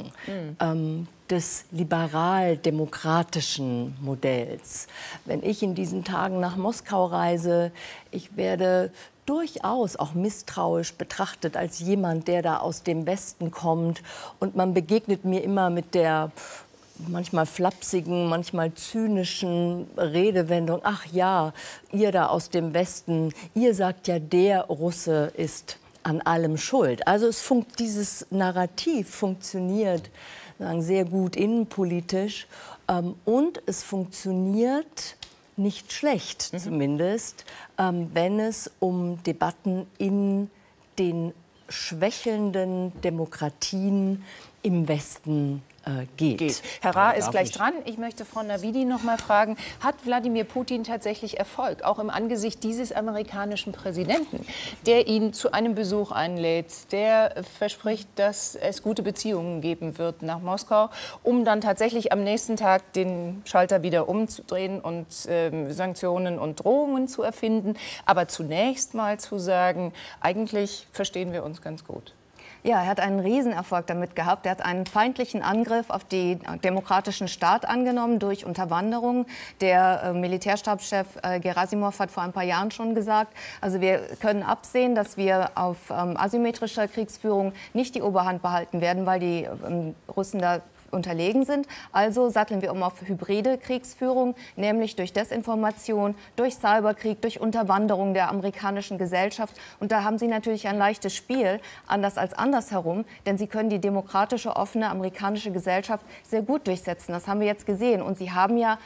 des liberal-demokratischen Modells. Wenn ich in diesen Tagen nach Moskau reise, ich werde durchaus auch misstrauisch betrachtet als jemand, der da aus dem Westen kommt. Und man begegnet mir immer mit der manchmal flapsigen, manchmal zynischen Redewendung: Ach ja, ihr da aus dem Westen, ihr sagt ja, der Russe ist an allem schuld. Also dieses Narrativ funktioniert sehr gut innenpolitisch und es funktioniert nicht schlecht zumindest, wenn es um Debatten in den schwächelnden Demokratien im Westen geht. Herr Ra ist gleich dran. Ich möchte Frau Navidi noch mal fragen, hat Wladimir Putin tatsächlich Erfolg, auch im Angesicht dieses amerikanischen Präsidenten, der ihn zu einem Besuch einlädt, der verspricht, dass es gute Beziehungen geben wird nach Moskau, um dann tatsächlich am nächsten Tag den Schalter wieder umzudrehen und Sanktionen und Drohungen zu erfinden, aber zunächst mal zu sagen, eigentlich verstehen wir uns ganz gut? Ja, er hat einen Riesenerfolg damit gehabt. Er hat einen feindlichen Angriff auf den demokratischen Staat angenommen durch Unterwanderung. Der Militärstabschef Gerasimov hat vor ein paar Jahren schon gesagt, also wir können absehen, dass wir auf asymmetrischer Kriegsführung nicht die Oberhand behalten werden, weil die Russen da unterlegen sind. Also satteln wir um auf hybride Kriegsführung, nämlich durch Desinformation, durch Cyberkrieg, durch Unterwanderung der amerikanischen Gesellschaft. Und da haben Sie natürlich ein leichtes Spiel, anders als andersherum, denn Sie können die demokratische, offene amerikanische Gesellschaft sehr gut durchsetzen. Das haben wir jetzt gesehen. Und Sie haben ja,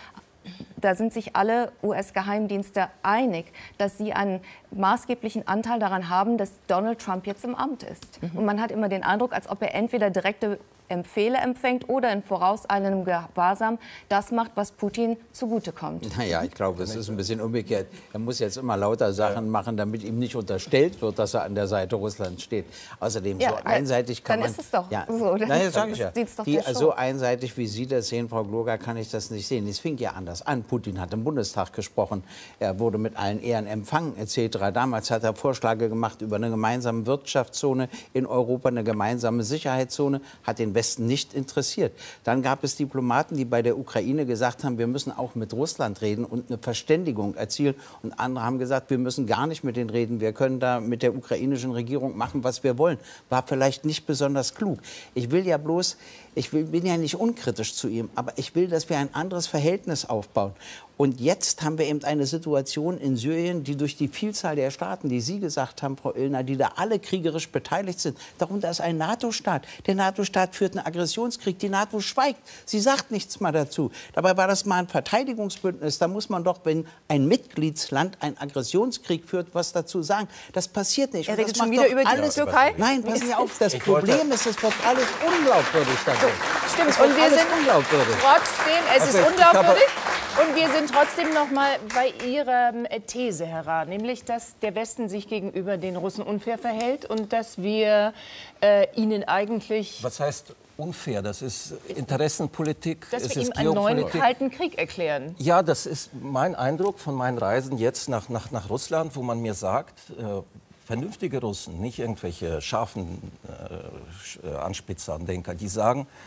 da sind sich alle US-Geheimdienste einig, dass sie einen maßgeblichen Anteil daran haben, dass Donald Trump jetzt im Amt ist. Und man hat immer den Eindruck, als ob er entweder direkte Empfehle empfängt oder in vorauseilendem Gewahrsam das macht, was Putin zugutekommt. Naja, ich glaube, es ist ein bisschen umgekehrt. Er muss jetzt immer lauter Sachen machen, damit ihm nicht unterstellt wird, dass er an der Seite Russlands steht. Außerdem, so einseitig kann man... Dann ist es doch ja, so. Naja, sag ich ja. So einseitig, wie Sie das sehen, Frau Gloger, kann ich das nicht sehen. Es fing ja anders an. Putin hat im Bundestag gesprochen. Er wurde mit allen Ehren empfangen, etc. Damals hat er Vorschläge gemacht über eine gemeinsame Wirtschaftszone in Europa, eine gemeinsame Sicherheitszone, hat den Westen nicht interessiert. Dann gab es Diplomaten, die bei der Ukraine gesagt haben, wir müssen auch mit Russland reden und eine Verständigung erzielen. Und andere haben gesagt, wir müssen gar nicht mit denen reden. Wir können da mit der ukrainischen Regierung machen, was wir wollen. War vielleicht nicht besonders klug. Ich will ja bloß, bin ja nicht unkritisch zu ihm, aber ich will, dass wir ein anderes Verhältnis aufbauen. Und jetzt haben wir eben eine Situation in Syrien, die durch die Vielzahl der Staaten, die Sie gesagt haben, Frau Illner, die da alle kriegerisch beteiligt sind, darunter ist ein NATO-Staat. Der NATO-Staat führt einen Aggressionskrieg. Die NATO schweigt. Sie sagt nichts mal dazu. Dabei war das mal ein Verteidigungsbündnis. Da muss man doch, wenn ein Mitgliedsland einen Aggressionskrieg führt, was dazu sagen. Das passiert nicht. Er redet schon wieder über die Türkei? Nein, passen Sie auf. Das Problem ist, es wird alles unglaubwürdig dadurch. Stimmt. Und wir sind trotzdem, es ist unglaubwürdig. Und wir sind trotzdem noch mal bei Ihrer These, Herr Ra, nämlich, dass der Westen sich gegenüber den Russen unfair verhält und dass wir ihnen eigentlich... Was heißt unfair? Das ist Interessenpolitik. Dass wir ihm einen neuen Kalten Krieg erklären. Ja, das ist mein Eindruck von meinen Reisen jetzt nach Russland, wo man mir sagt, vernünftige Russen, nicht irgendwelche scharfen Anspitzer, Denker, die sagen,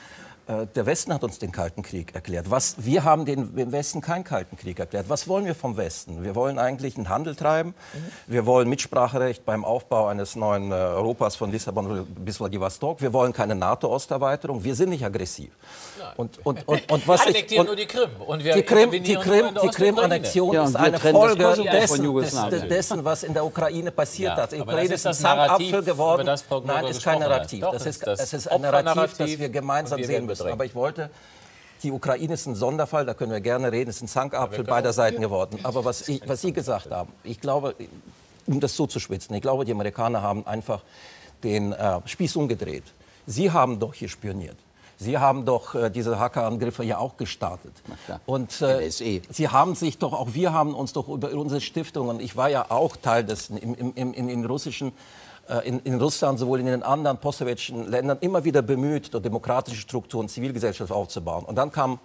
Der Westen hat uns den Kalten Krieg erklärt. Wir haben dem Westen keinen Kalten Krieg erklärt. Was wollen wir vom Westen? Wir wollen eigentlich einen Handel treiben. Wir wollen Mitspracherecht beim Aufbau eines neuen Europas von Lissabon bis Vladivostok. Wir wollen keine NATO-Osterweiterung. Wir sind nicht aggressiv. Und was annektieren nur die Krim. Und wir die Krim-Annexion ist eine Folge dessen, was in der Ukraine passiert hat. Die Ukraine ist ein Zankapfel geworden. Nein, ist kein Narrativ. Es ist ein Narrativ, das wir gemeinsam sehen müssen. Aber ich wollte, die Ukraine ist ein Sonderfall, da können wir gerne reden, es ist ein Zankapfel beider Seiten geworden. Aber was Sie gesagt haben, ich glaube, um das zuzuspitzen, ich glaube, die Amerikaner haben einfach den Spieß umgedreht. Sie haben doch hier spioniert. Sie haben doch diese Hackerangriffe ja auch gestartet. Und Sie haben sich doch, auch wir haben uns doch über unsere Stiftungen, ich war ja auch Teil des in Russland, sowohl in den anderen postsowjetischen Ländern, immer wieder bemüht, demokratische Strukturen, Zivilgesellschaft aufzubauen. Und dann kam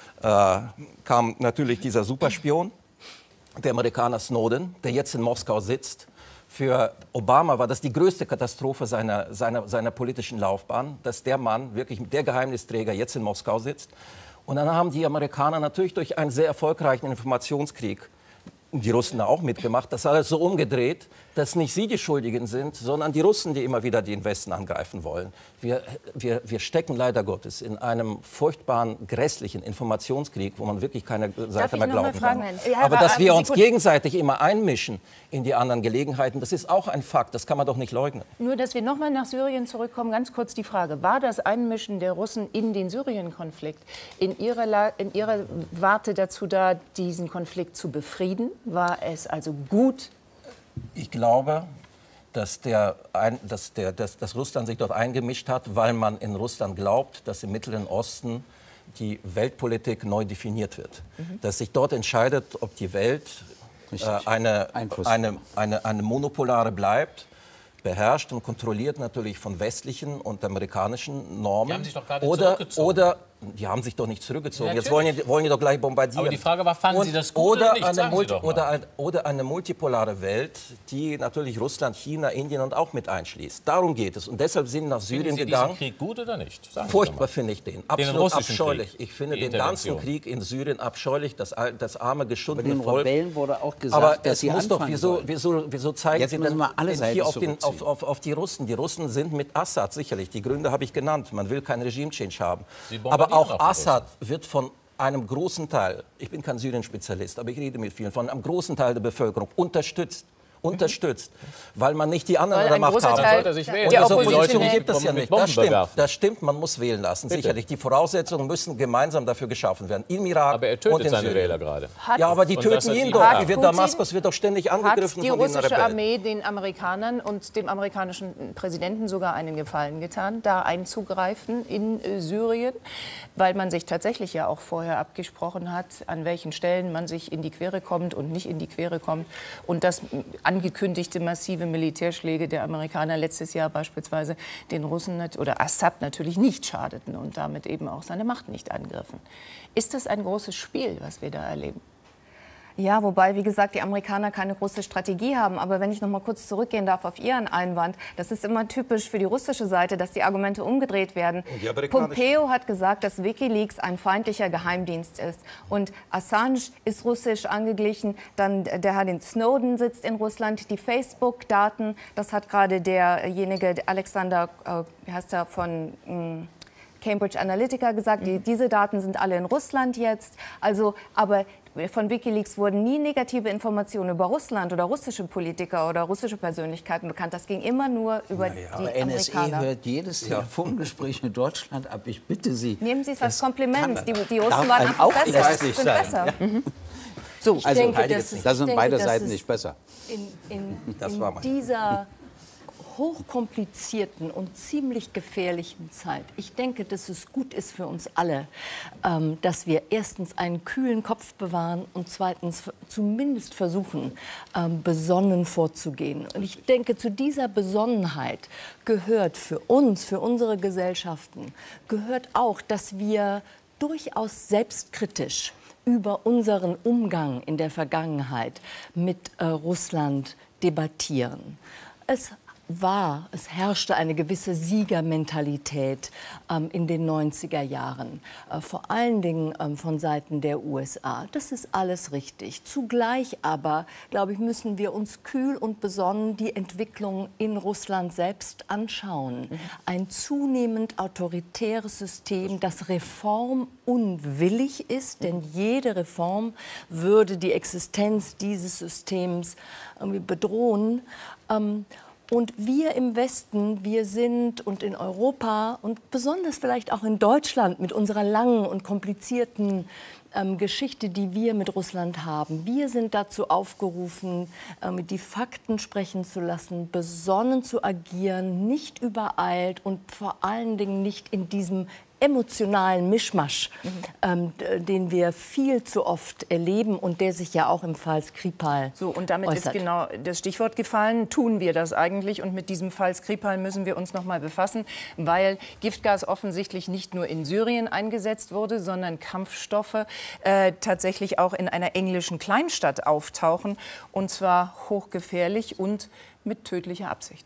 natürlich dieser Superspion, der Amerikaner Snowden, der jetzt in Moskau sitzt. Für Obama war das die größte Katastrophe seiner politischen Laufbahn, dass der Mann, wirklich der Geheimnisträger, jetzt in Moskau sitzt. Und dann haben die Amerikaner natürlich durch einen sehr erfolgreichen Informationskrieg, die Russen da auch mitgemacht, das alles so umgedreht, dass nicht sie die Schuldigen sind, sondern die Russen, die immer wieder den Westen angreifen wollen. Wir stecken leider Gottes in einem furchtbaren, grässlichen Informationskrieg, wo man wirklich keine Seite mehr glauben kann. Aber dass wir uns gegenseitig immer einmischen in die anderen Gelegenheiten, das ist auch ein Fakt, das kann man doch nicht leugnen. Nur, dass wir noch mal nach Syrien zurückkommen, ganz kurz die Frage, war das Einmischen der Russen in den Syrien-Konflikt in ihrer Warte dazu da, diesen Konflikt zu befrieden? War es also gut? Ich glaube, dass Russland sich dort eingemischt hat, weil man in Russland glaubt, dass im Mittleren Osten die Weltpolitik neu definiert wird. Dass sich dort entscheidet, ob die Welt eine monopolare bleibt, beherrscht und kontrolliert natürlich von westlichen und amerikanischen Normen. Die haben sich doch gerade zurückgezogen. Die haben sich doch nicht zurückgezogen. Jetzt wollen die doch gleich bombardieren. Aber die Frage war, fanden Sie das gut oder nicht? Oder eine multipolare Welt, die natürlich Russland, China, Indien und auch mit einschließt. Darum geht es. Und deshalb sind nach Syrien gegangen. Finden Sie diesen Krieg gut oder nicht? Furchtbar finde ich den. Absolut abscheulich. Krieg, ich finde den ganzen Krieg in Syrien abscheulich. Das arme, geschundene Volk. Volk. Rebellen wurde auch gesagt, aber dass sie muss doch, anfangen wieso zeigen Jetzt Sie müssen wir alle denn hier Seiten auf die Russen? Die Russen sind mit Assad sicherlich. Die Gründe habe ich genannt. Man will keinen Regime-Change haben. Aber auch Assad wird von einem großen Teil, ich bin kein Syrien-Spezialist, aber ich rede mit vielen, von einem großen Teil der Bevölkerung unterstützt, weil man nicht die anderen an der Macht haben. Und diese Opposition gibt es ja nicht. Das stimmt, man muss wählen lassen, sicherlich. Die Voraussetzungen müssen gemeinsam dafür geschaffen werden, im Irak aber er und in tötet seine Syrien. Wähler gerade. Ja, aber die töten ihn doch. Damaskus wird doch ständig angegriffen Hat die von den russische Rebellen. Armee den Amerikanern und dem amerikanischen Präsidenten sogar einen Gefallen getan, da einzugreifen in Syrien? Weil man sich tatsächlich ja auch vorher abgesprochen hat, an welchen Stellen man sich in die Quere kommt und nicht in die Quere kommt. Und das angekündigte massive Militärschläge der Amerikaner letztes Jahr beispielsweise den Russen oder Assad natürlich nicht schadeten und damit eben auch seine Macht nicht angriffen. Ist das ein großes Spiel, was wir da erleben? Ja, wobei, wie gesagt, die Amerikaner keine große Strategie haben. Aber wenn ich noch mal kurz zurückgehen darf auf Ihren Einwand, das ist immer typisch für die russische Seite, dass die Argumente umgedreht werden. Pompeo hat gesagt, dass WikiLeaks ein feindlicher Geheimdienst ist. Und Assange ist russisch angeglichen. Dann der Herr Snowden sitzt in Russland. Die Facebook-Daten, das hat gerade derjenige, Alexander, wie heißt er, von Cambridge Analytica gesagt, diese Daten sind alle in Russland jetzt. Also, aber von WikiLeaks wurden nie negative Informationen über Russland oder russische Politiker oder russische Persönlichkeiten bekannt. Das ging immer nur über die NSA Amerikaner. hört jedes Telefongespräch mit Deutschland ab. Ich bitte Sie. Nehmen Sie es als Kompliment. Die Russen waren einfach auch besser. lästig Sind sein. besser. So, also denke, da sind beide Seiten nicht besser. In dieser hochkomplizierten und ziemlich gefährlichen Zeit. Ich denke, dass es gut ist für uns alle, dass wir erstens einen kühlen Kopf bewahren und zweitens zumindest versuchen, besonnen vorzugehen. Und ich denke, zu dieser Besonnenheit gehört für uns, für unsere Gesellschaften, gehört auch, dass wir durchaus selbstkritisch über unseren Umgang in der Vergangenheit mit Russland debattieren. Es es herrschte eine gewisse Siegermentalität in den 90er Jahren, vor allen Dingen von Seiten der USA. Das ist alles richtig. Zugleich aber, glaube ich, müssen wir uns kühl und besonnen die Entwicklung in Russland selbst anschauen. Ein zunehmend autoritäres System, das reformunwillig ist, denn jede Reform würde die Existenz dieses Systems irgendwie bedrohen. Und wir im Westen, wir sind und in Europa und besonders vielleicht auch in Deutschland mit unserer langen und komplizierten Geschichte, die wir mit Russland haben. Wir sind dazu aufgerufen, die Fakten sprechen zu lassen, besonnen zu agieren, nicht übereilt und vor allen Dingen nicht in diesem emotionalen Mischmasch, den wir viel zu oft erleben und der sich ja auch im Fall Skripal so, und damit äußert. ist genau das Stichwort gefallen. Tun wir das eigentlich? Und mit diesem Fall Skripal müssen wir uns noch mal befassen, weil Giftgas offensichtlich nicht nur in Syrien eingesetzt wurde, sondern Kampfstoffe tatsächlich auch in einer englischen Kleinstadt auftauchen, und zwar hochgefährlich und mit tödlicher Absicht.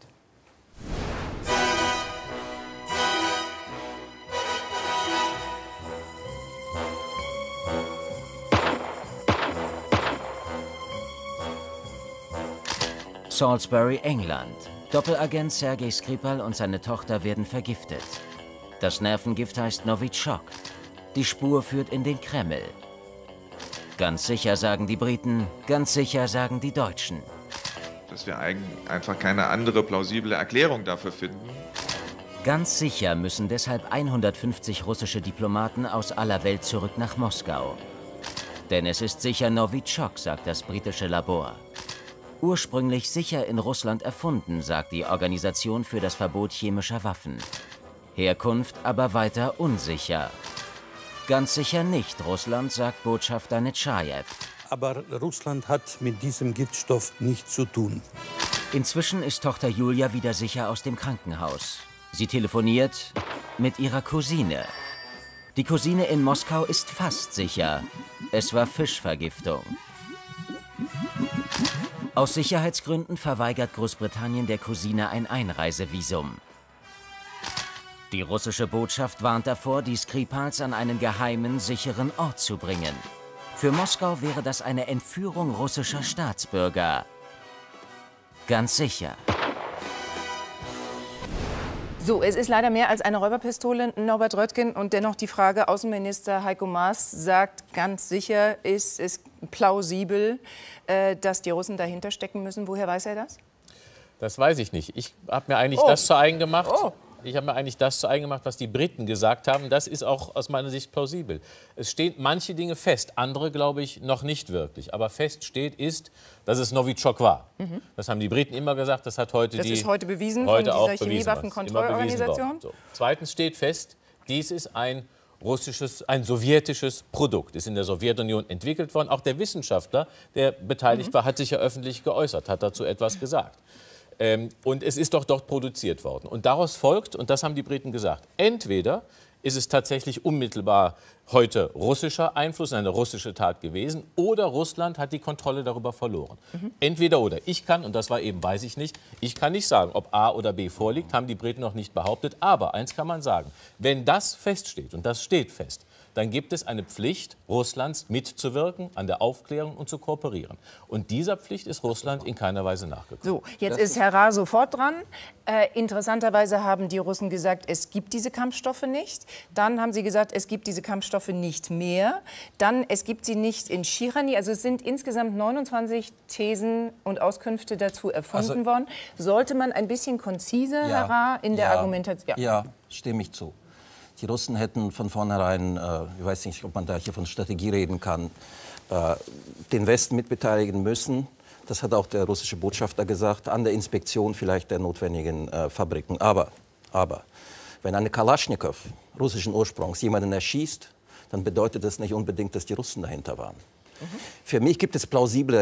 Salisbury, England. Doppelagent Sergei Skripal und seine Tochter werden vergiftet. Das Nervengift heißt Novichok. Die Spur führt in den Kreml. Ganz sicher, sagen die Briten, ganz sicher, sagen die Deutschen. Dass wir einfach keine andere plausible Erklärung dafür finden. Ganz sicher müssen deshalb 150 russische Diplomaten aus aller Welt zurück nach Moskau. Denn es ist sicher Novichok, sagt das britische Labor. Ursprünglich sicher in Russland erfunden, sagt die Organisation für das Verbot chemischer Waffen. Herkunft aber weiter unsicher. Ganz sicher nicht Russland, sagt Botschafter Netschajew. Aber Russland hat mit diesem Giftstoff nichts zu tun. Inzwischen ist Tochter Julia wieder sicher aus dem Krankenhaus. Sie telefoniert mit ihrer Cousine. Die Cousine in Moskau ist fast sicher. Es war Fischvergiftung. Aus Sicherheitsgründen verweigert Großbritannien der Cousine ein Einreisevisum. Die russische Botschaft warnt davor, die Skripals an einen geheimen, sicheren Ort zu bringen. Für Moskau wäre das eine Entführung russischer Staatsbürger. Ganz sicher. So, es ist leider mehr als eine Räuberpistole, Norbert Röttgen. Und dennoch die Frage, Außenminister Heiko Maas sagt, ganz sicher ist es plausibel, dass die Russen dahinter stecken müssen. Woher weiß er das? Das weiß ich nicht. Ich habe mir eigentlich das zu eigen gemacht. Ich habe mir eigentlich das zu eigen gemacht, was die Briten gesagt haben. Das ist auch aus meiner Sicht plausibel. Es stehen manche Dinge fest, andere glaube ich noch nicht wirklich. Aber fest steht ist, dass es Novichok war. Das haben die Briten immer gesagt. Das hat heute das die ist heute bewiesen heute von auch dieser Chemiewaffenkontrollorganisation. So. Zweitens steht fest, dies ist ein sowjetisches Produkt, ist in der Sowjetunion entwickelt worden. Auch der Wissenschaftler, der beteiligt war, hat sich ja öffentlich geäußert, hat dazu etwas gesagt. Und es ist doch dort produziert worden. Und daraus folgt, und das haben die Briten gesagt, entweder ist es tatsächlich unmittelbar heute russischer Einfluss, eine russische Tat gewesen, oder Russland hat die Kontrolle darüber verloren. Entweder oder. Ich kann, und das war eben, weiß ich nicht, ich kann nicht sagen, ob A oder B vorliegt, haben die Briten noch nicht behauptet. Aber eins kann man sagen, wenn das feststeht, und das steht fest, dann gibt es eine Pflicht Russlands mitzuwirken, an der Aufklärung und zu kooperieren. Und dieser Pflicht ist Russland in keiner Weise nachgekommen. So, jetzt ist Herr Rahr sofort dran. Interessanterweise haben die Russen gesagt, es gibt diese Kampfstoffe nicht. Dann haben sie gesagt, es gibt diese Kampfstoffe nicht mehr. Dann, es gibt sie nicht in Schirani. Also es sind insgesamt 29 Thesen und Auskünfte dazu erfunden worden. Sollte man ein bisschen konziser, Herr Rahr, in der Argumentation? Ja, stimme ich zu. Die Russen hätten von vornherein, ich weiß nicht, ob man da hier von Strategie reden kann, den Westen mitbeteiligen müssen. Das hat auch der russische Botschafter gesagt, an der Inspektion vielleicht der notwendigen Fabriken. Aber, wenn eine Kalaschnikow russischen Ursprungs jemanden erschießt, dann bedeutet das nicht unbedingt, dass die Russen dahinter waren. Für mich gibt es plausible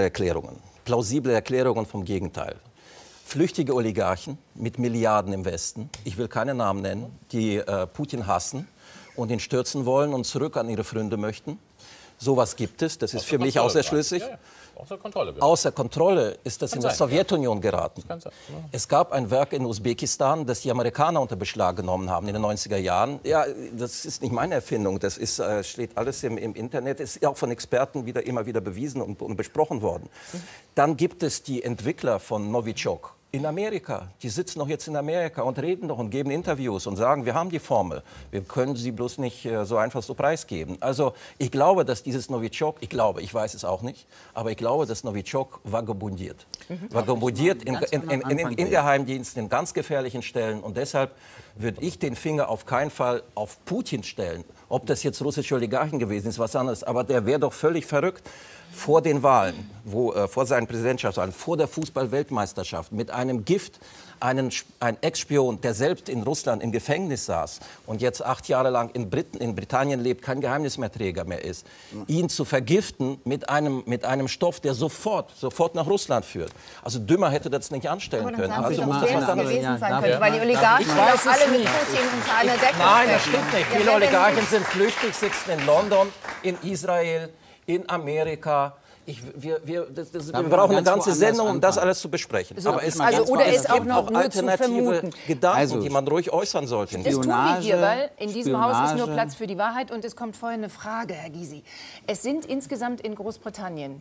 Erklärungen vom Gegenteil. Flüchtige Oligarchen mit Milliarden im Westen, ich will keine Namen nennen, die Putin hassen und ihn stürzen wollen und zurück an ihre Freunde möchten, Sowas gibt es, das ist für mich auch sehr schlüssig. Ja, ja. Außer Kontrolle. Außer Kontrolle ist das in der Sowjetunion geraten. Kann sein. Ja. Es gab ein Werk in Usbekistan, das die Amerikaner unter Beschlag genommen haben in den 90er Jahren. Ja, das ist nicht meine Erfindung, das ist, steht alles im Internet, ist auch von Experten immer wieder bewiesen und besprochen worden. Dann gibt es die Entwickler von Novichok in Amerika. Die sitzen doch jetzt in Amerika und reden doch und geben Interviews und sagen, wir haben die Formel. Wir können sie bloß nicht so einfach so preisgeben. Also ich glaube, dass dieses Novichok, ich weiß es auch nicht, aber ich glaube, dass Novichok vagabundiert. Vagabundiert in Geheimdiensten, in ganz gefährlichen Stellen. Und deshalb würde ich den Finger auf keinen Fall auf Putin stellen. Ob das jetzt russische Oligarchen gewesen ist, was anderes. Aber der wäre doch völlig verrückt. Vor den Wahlen, vor seinen Präsidentschaftswahlen, vor der Fußball-Weltmeisterschaft mit einem Gift ein Ex-Spion, der selbst in Russland im Gefängnis saß und jetzt 8 Jahre lang in Britannien lebt, kein Geheimnismehrträger mehr ist, ihn zu vergiften mit einem Stoff, der sofort nach Russland führt. Also dümmer hätte das nicht anstellen können. Also muss das was gewesen sein können, weil die Oligarchen sind auch alle mit Putin unter einer Decke. Nein, das stimmt nicht. Viele Oligarchen sind flüchtig, sitzen in London, in Israel, in Amerika. Wir brauchen eine ganze Sendung, um das alles zu besprechen. So, aber es ist auch gibt noch auch alternative Gedanken, die man ruhig äußern sollte. Das tun wir hier, weil in diesem Haus ist nur Platz für die Wahrheit. Und es kommt vorher eine Frage, Herr Gysi. Es sind insgesamt in Großbritannien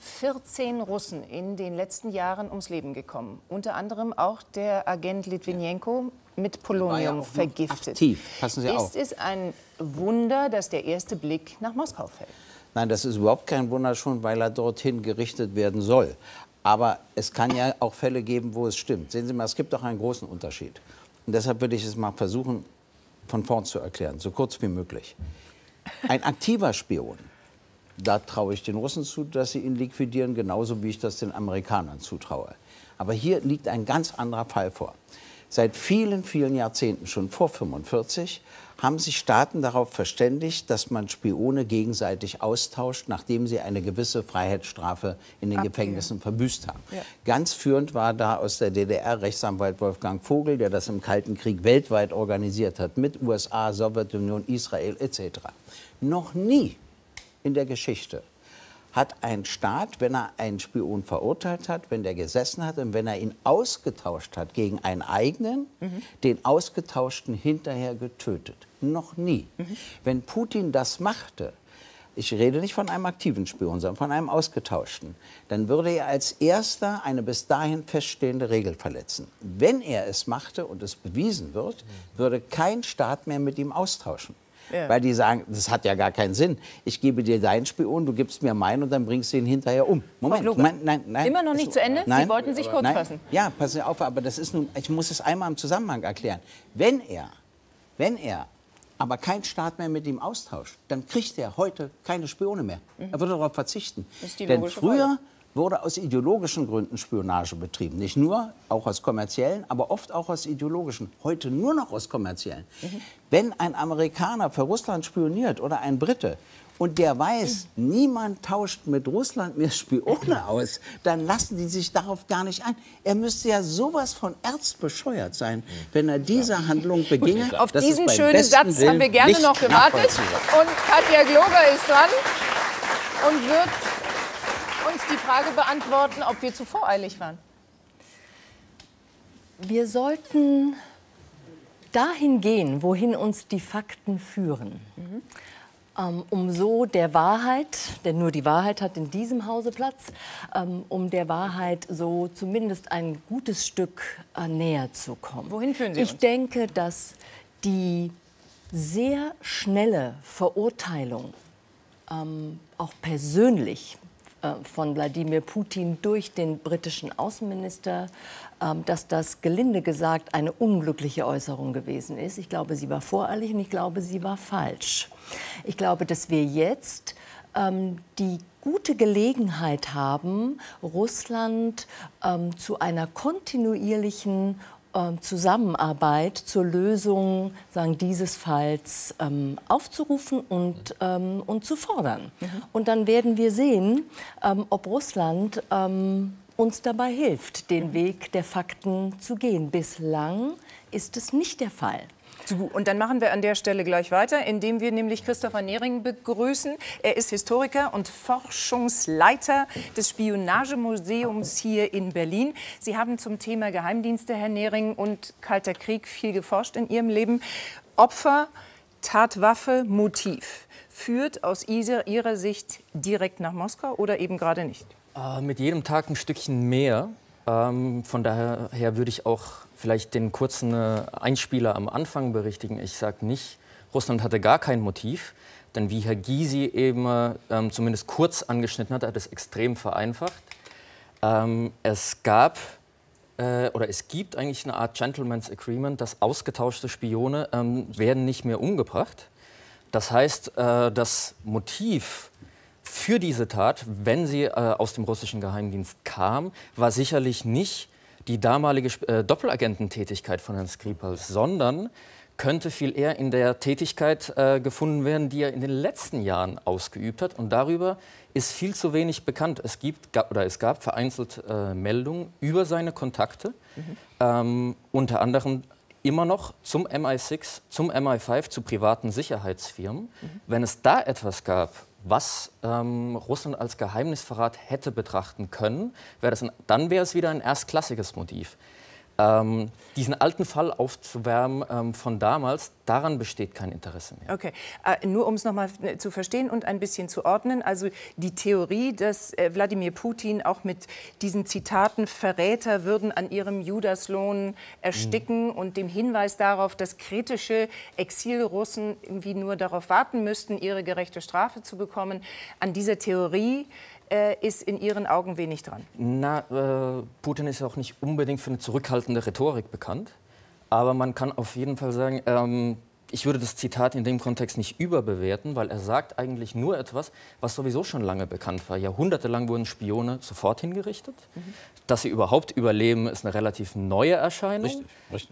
14 Russen in den letzten Jahren ums Leben gekommen. Unter anderem auch der Agent Litvinenko mit Polonium vergiftet. Aktiv. Passen Sie auf. Ist es ein Wunder, dass der erste Blick nach Moskau fällt? Nein, das ist überhaupt kein Wunder, schon weil er dorthin gerichtet werden soll. Aber es kann ja auch Fälle geben, wo es stimmt. Sehen Sie mal, es gibt doch einen großen Unterschied. Und deshalb würde ich es mal versuchen, von vorn zu erklären, so kurz wie möglich. Ein aktiver Spion, da traue ich den Russen zu, dass sie ihn liquidieren, genauso wie ich das den Amerikanern zutraue. Aber hier liegt ein ganz anderer Fall vor. Seit vielen, vielen Jahrzehnten, schon vor 1945, haben sich Staaten darauf verständigt, dass man Spione gegenseitig austauscht, nachdem sie eine gewisse Freiheitsstrafe in den Gefängnissen verbüßt haben. Ja. Ganz führend war da aus der DDR Rechtsanwalt Wolfgang Vogel, der das im Kalten Krieg weltweit organisiert hat, mit USA, Sowjetunion, Israel etc. Noch nie in der Geschichte hat ein Staat, wenn er einen Spion verurteilt hat, wenn der gesessen hat und wenn er ihn ausgetauscht hat gegen einen eigenen, den Ausgetauschten hinterher getötet. Noch nie. Wenn Putin das machte, ich rede nicht von einem aktiven Spion, sondern von einem Ausgetauschten, dann würde er als Erster eine bis dahin feststehende Regel verletzen. Wenn er es machte und es bewiesen wird, würde kein Staat mehr mit ihm austauschen. Ja. Weil die sagen, das hat ja gar keinen Sinn. Ich gebe dir deinen Spion, du gibst mir meinen und dann bringst du ihn hinterher um. Moment, nein. Immer noch nicht zu Ende? Nein. Sie wollten sich kurz fassen. Ja, passen Sie auf, aber das ist nun, ich muss es einmal im Zusammenhang erklären. Wenn er aber kein Staat mehr mit ihm austauscht, dann kriegt er heute keine Spione mehr. Er würde darauf verzichten. Denn früher wurde aus ideologischen Gründen Spionage betrieben. Nicht nur, auch aus kommerziellen, aber oft auch aus ideologischen. Heute nur noch aus kommerziellen. Wenn ein Amerikaner für Russland spioniert oder ein Brite und der weiß, niemand tauscht mit Russland mehr Spione aus, dann lassen die sich darauf gar nicht ein. Er müsste ja sowas von erzbescheuert sein, wenn er diese Handlung beginge. Auf diesen schönen Satz haben wir gerne noch gewartet. Und Katja Gloger ist dran und wird uns die Frage beantworten, ob wir zu voreilig waren. Wir sollten dahin gehen, wohin uns die Fakten führen. Um so der Wahrheit, denn nur die Wahrheit hat in diesem Hause Platz, um der Wahrheit so zumindest ein gutes Stück näher zu kommen. Wohin führen Sie uns? Ich denke, dass die sehr schnelle Verurteilung, auch persönlich, von Wladimir Putin durch den britischen Außenminister, dass das gelinde gesagt eine unglückliche Äußerung gewesen ist. Ich glaube, sie war voreilig und ich glaube, sie war falsch. Ich glaube, dass wir jetzt die gute Gelegenheit haben, Russland zu einer kontinuierlichen Zusammenarbeit zur Lösung dieses Falls aufzurufen und zu fordern. Und dann werden wir sehen, ob Russland uns dabei hilft, den Weg der Fakten zu gehen. Bislang ist es nicht der Fall. Und dann machen wir an der Stelle gleich weiter, indem wir nämlich Christopher Nehring begrüßen. Er ist Historiker und Forschungsleiter des Spionagemuseums hier in Berlin. Sie haben zum Thema Geheimdienste, Herr Nehring, und Kalter Krieg viel geforscht in Ihrem Leben. Opfer, Tatwaffe, Motiv. Führt aus Ihrer Sicht direkt nach Moskau oder eben gerade nicht? Mit jedem Tag ein Stückchen mehr. Von daher würde ich auch vielleicht den kurzen Einspieler am Anfang berichtigen. Ich sage nicht, Russland hatte gar kein Motiv, denn wie Herr Gysi eben zumindest kurz angeschnitten hat, hat es extrem vereinfacht. Es gibt eigentlich eine Art Gentleman's Agreement, dass ausgetauschte Spione werden nicht mehr umgebracht. Das heißt, das Motiv für diese Tat, wenn sie aus dem russischen Geheimdienst kam, war sicherlich nicht die damalige Doppelagententätigkeit von Herrn Skripal, sondern könnte viel eher in der Tätigkeit gefunden werden, die er in den letzten Jahren ausgeübt hat. Und darüber ist viel zu wenig bekannt. Es gab vereinzelt Meldungen über seine Kontakte, unter anderem immer noch zum MI6, zum MI5, zu privaten Sicherheitsfirmen. Wenn es da etwas gab, was Russland als Geheimnisverrat hätte betrachten können, dann wäre es wieder ein erstklassiges Motiv. Diesen alten Fall aufzuwärmen von damals, daran besteht kein Interesse mehr. Okay, nur um es nochmal zu verstehen und ein bisschen zu ordnen. Also die Theorie, dass Wladimir Putin auch mit diesen Zitaten Verräter würden an ihrem Judaslohn ersticken und dem Hinweis darauf, dass kritische Exilrussen irgendwie nur darauf warten müssten, ihre gerechte Strafe zu bekommen, an dieser Theorie ist in Ihren Augen wenig dran? Putin ist auch nicht unbedingt für eine zurückhaltende Rhetorik bekannt. Aber man kann auf jeden Fall sagen, ich würde das Zitat in dem Kontext nicht überbewerten, weil er sagt eigentlich nur etwas, was sowieso schon lange bekannt war. Jahrhundertelang wurden Spione sofort hingerichtet. Dass sie überhaupt überleben, ist eine relativ neue Erscheinung. Richtig.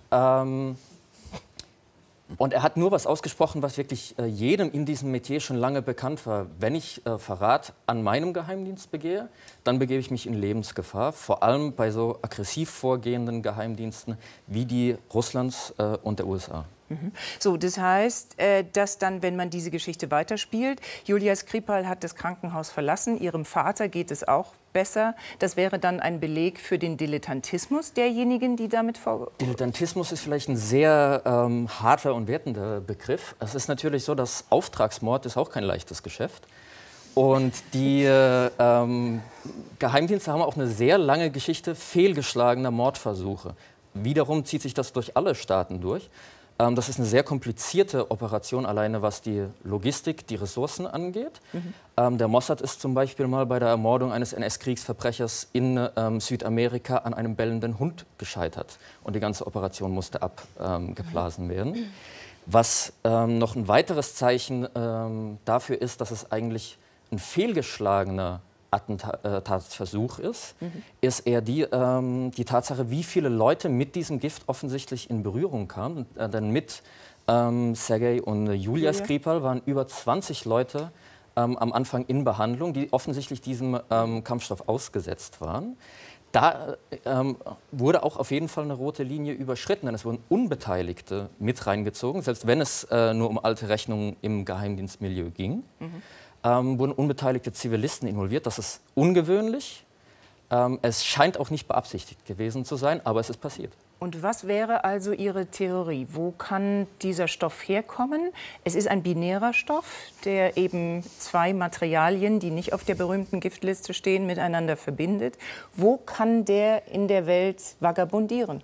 Und er hat nur was ausgesprochen, was wirklich jedem in diesem Metier schon lange bekannt war. Wenn ich Verrat an meinem Geheimdienst begehe, dann begebe ich mich in Lebensgefahr. Vor allem bei so aggressiv vorgehenden Geheimdiensten wie die Russlands und der USA. So, das heißt, dass dann, wenn man diese Geschichte weiterspielt, Julia Skripal hat das Krankenhaus verlassen, ihrem Vater geht es auch besser. Das wäre dann ein Beleg für den Dilettantismus derjenigen, die damit vorgehen? Dilettantismus ist vielleicht ein sehr harter und wertender Begriff. Es ist natürlich so, dass Auftragsmord ist auch kein leichtes Geschäft. Und die Geheimdienste haben auch eine sehr lange Geschichte fehlgeschlagener Mordversuche. Wiederum zieht sich das durch alle Staaten durch. Das ist eine sehr komplizierte Operation, alleine was die Logistik, die Ressourcen angeht. Der Mossad ist zum Beispiel mal bei der Ermordung eines NS-Kriegsverbrechers in Südamerika an einem bellenden Hund gescheitert. Und die ganze Operation musste abgeblasen werden. Was noch ein weiteres Zeichen dafür ist, dass es eigentlich ein fehlgeschlagener Attentatsversuch ist, ist eher die Tatsache, wie viele Leute mit diesem Gift offensichtlich in Berührung kamen. Denn mit Sergei und Julia Skripal waren über 20 Leute am Anfang in Behandlung, die offensichtlich diesem Kampfstoff ausgesetzt waren. Da wurde auch auf jeden Fall eine rote Linie überschritten, denn es wurden Unbeteiligte mit reingezogen, selbst wenn es nur um alte Rechnungen im Geheimdienstmilieu ging. Wurden unbeteiligte Zivilisten involviert. Das ist ungewöhnlich. Es scheint auch nicht beabsichtigt gewesen zu sein, aber es ist passiert. Und was wäre also Ihre Theorie? Wo kann dieser Stoff herkommen? Es ist ein binärer Stoff, der eben zwei Materialien, die nicht auf der berühmten Giftliste stehen, miteinander verbindet. Wo kann der in der Welt vagabundieren?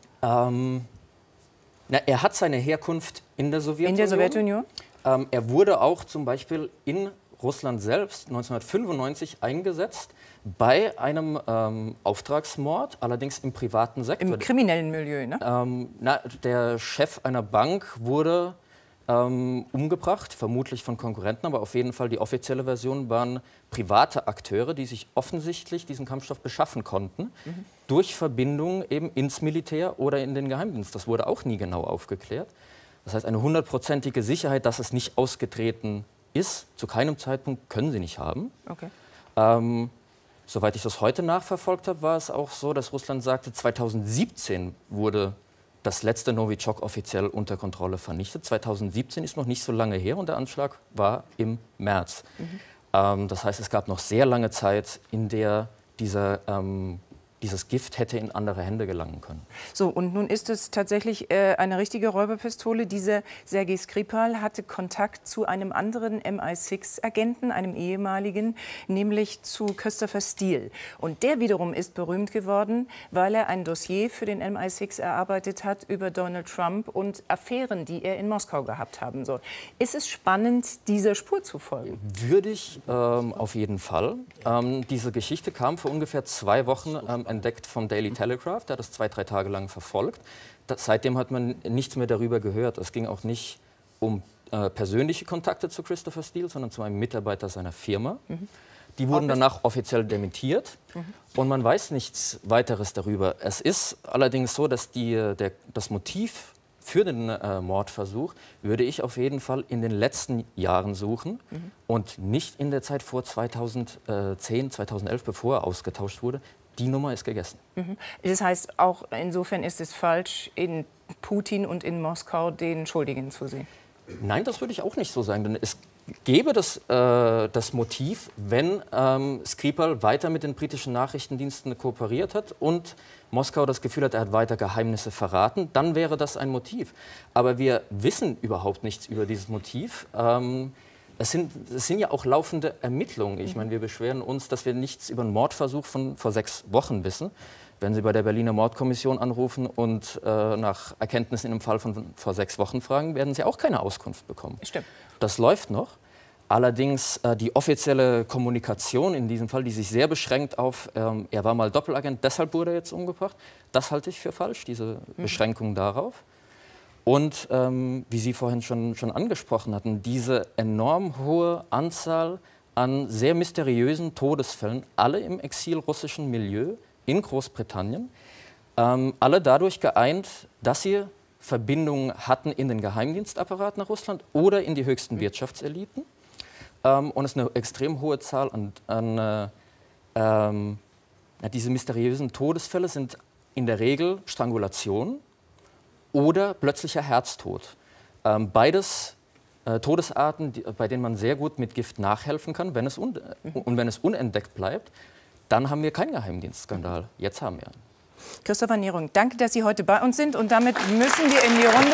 Er hat seine Herkunft in der Sowjetunion. In der Sowjetunion? Er wurde auch zum Beispiel in Russland selbst 1995 eingesetzt bei einem Auftragsmord, allerdings im privaten Sektor. Im kriminellen Milieu, ne? Der Chef einer Bank wurde umgebracht, vermutlich von Konkurrenten, aber auf jeden Fall die offizielle Version waren private Akteure, die sich offensichtlich diesen Kampfstoff beschaffen konnten, durch Verbindung eben ins Militär oder in den Geheimdienst. Das wurde auch nie genau aufgeklärt. Das heißt, eine 100%ige Sicherheit, dass es nicht ausgetreten ist, zu keinem Zeitpunkt können sie nicht haben. Okay. Soweit ich das heute nachverfolgt habe, war es auch so, dass Russland sagte, 2017 wurde das letzte Novichok offiziell unter Kontrolle vernichtet. 2017 ist noch nicht so lange her und der Anschlag war im März. Das heißt, es gab noch sehr lange Zeit, in der dieses Gift hätte in andere Hände gelangen können. So, und nun ist es tatsächlich eine richtige Räuberpistole. Dieser Sergei Skripal hatte Kontakt zu einem anderen MI6-Agenten, einem ehemaligen, nämlich zu Christopher Steele. Und der wiederum ist berühmt geworden, weil er ein Dossier für den MI6 erarbeitet hat über Donald Trump und Affären, die er in Moskau gehabt haben soll. Ist es spannend, dieser Spur zu folgen? Würde ich auf jeden Fall. Diese Geschichte kam vor ungefähr 2 Wochen entdeckt vom Daily Telegraph, der hat das 2-3 Tage lang verfolgt. Seitdem hat man nichts mehr darüber gehört. Es ging auch nicht um persönliche Kontakte zu Christopher Steele, sondern zu einem Mitarbeiter seiner Firma. Die wurden danach offiziell dementiert und man weiß nichts weiteres darüber. Es ist allerdings so, dass das Motiv für den Mordversuch würde ich auf jeden Fall in den letzten Jahren suchen und nicht in der Zeit vor 2010, 2011, bevor er ausgetauscht wurde. Die Nummer ist gegessen. Das heißt, auch insofern ist es falsch, in Putin und in Moskau den Schuldigen zu sehen? Nein, das würde ich auch nicht so sagen. Denn es gäbe das Motiv, wenn Skripal weiter mit den britischen Nachrichtendiensten kooperiert hat und Moskau das Gefühl hat, er hat weiter Geheimnisse verraten, dann wäre das ein Motiv. Aber wir wissen überhaupt nichts über dieses Motiv. Es sind ja auch laufende Ermittlungen. Ich meine, wir beschweren uns, dass wir nichts über einen Mordversuch von vor 6 Wochen wissen. Wenn Sie bei der Berliner Mordkommission anrufen und nach Erkenntnissen in einem Fall von vor 6 Wochen fragen, werden Sie auch keine Auskunft bekommen. Stimmt. Das läuft noch. Allerdings die offizielle Kommunikation in diesem Fall, die sich sehr beschränkt auf, er war mal Doppelagent, deshalb wurde er jetzt umgebracht, das halte ich für falsch, diese Beschränkung darauf. Und wie Sie vorhin schon angesprochen hatten, diese enorm hohe Anzahl an sehr mysteriösen Todesfällen, alle im exilrussischen Milieu in Großbritannien, alle dadurch geeint, dass sie Verbindungen hatten in den Geheimdienstapparat nach Russland oder in die höchsten Wirtschaftseliten. Und es ist eine extrem hohe Zahl an diese mysteriösen Todesfälle sind in der Regel Strangulation oder plötzlicher Herztod. Beides Todesarten, bei denen man sehr gut mit Gift nachhelfen kann, wenn es unentdeckt bleibt. Dann haben wir keinen Geheimdienstskandal. Jetzt haben wir einen. Christopher Nierung, danke, dass Sie heute bei uns sind. Und damit müssen wir in die Runde.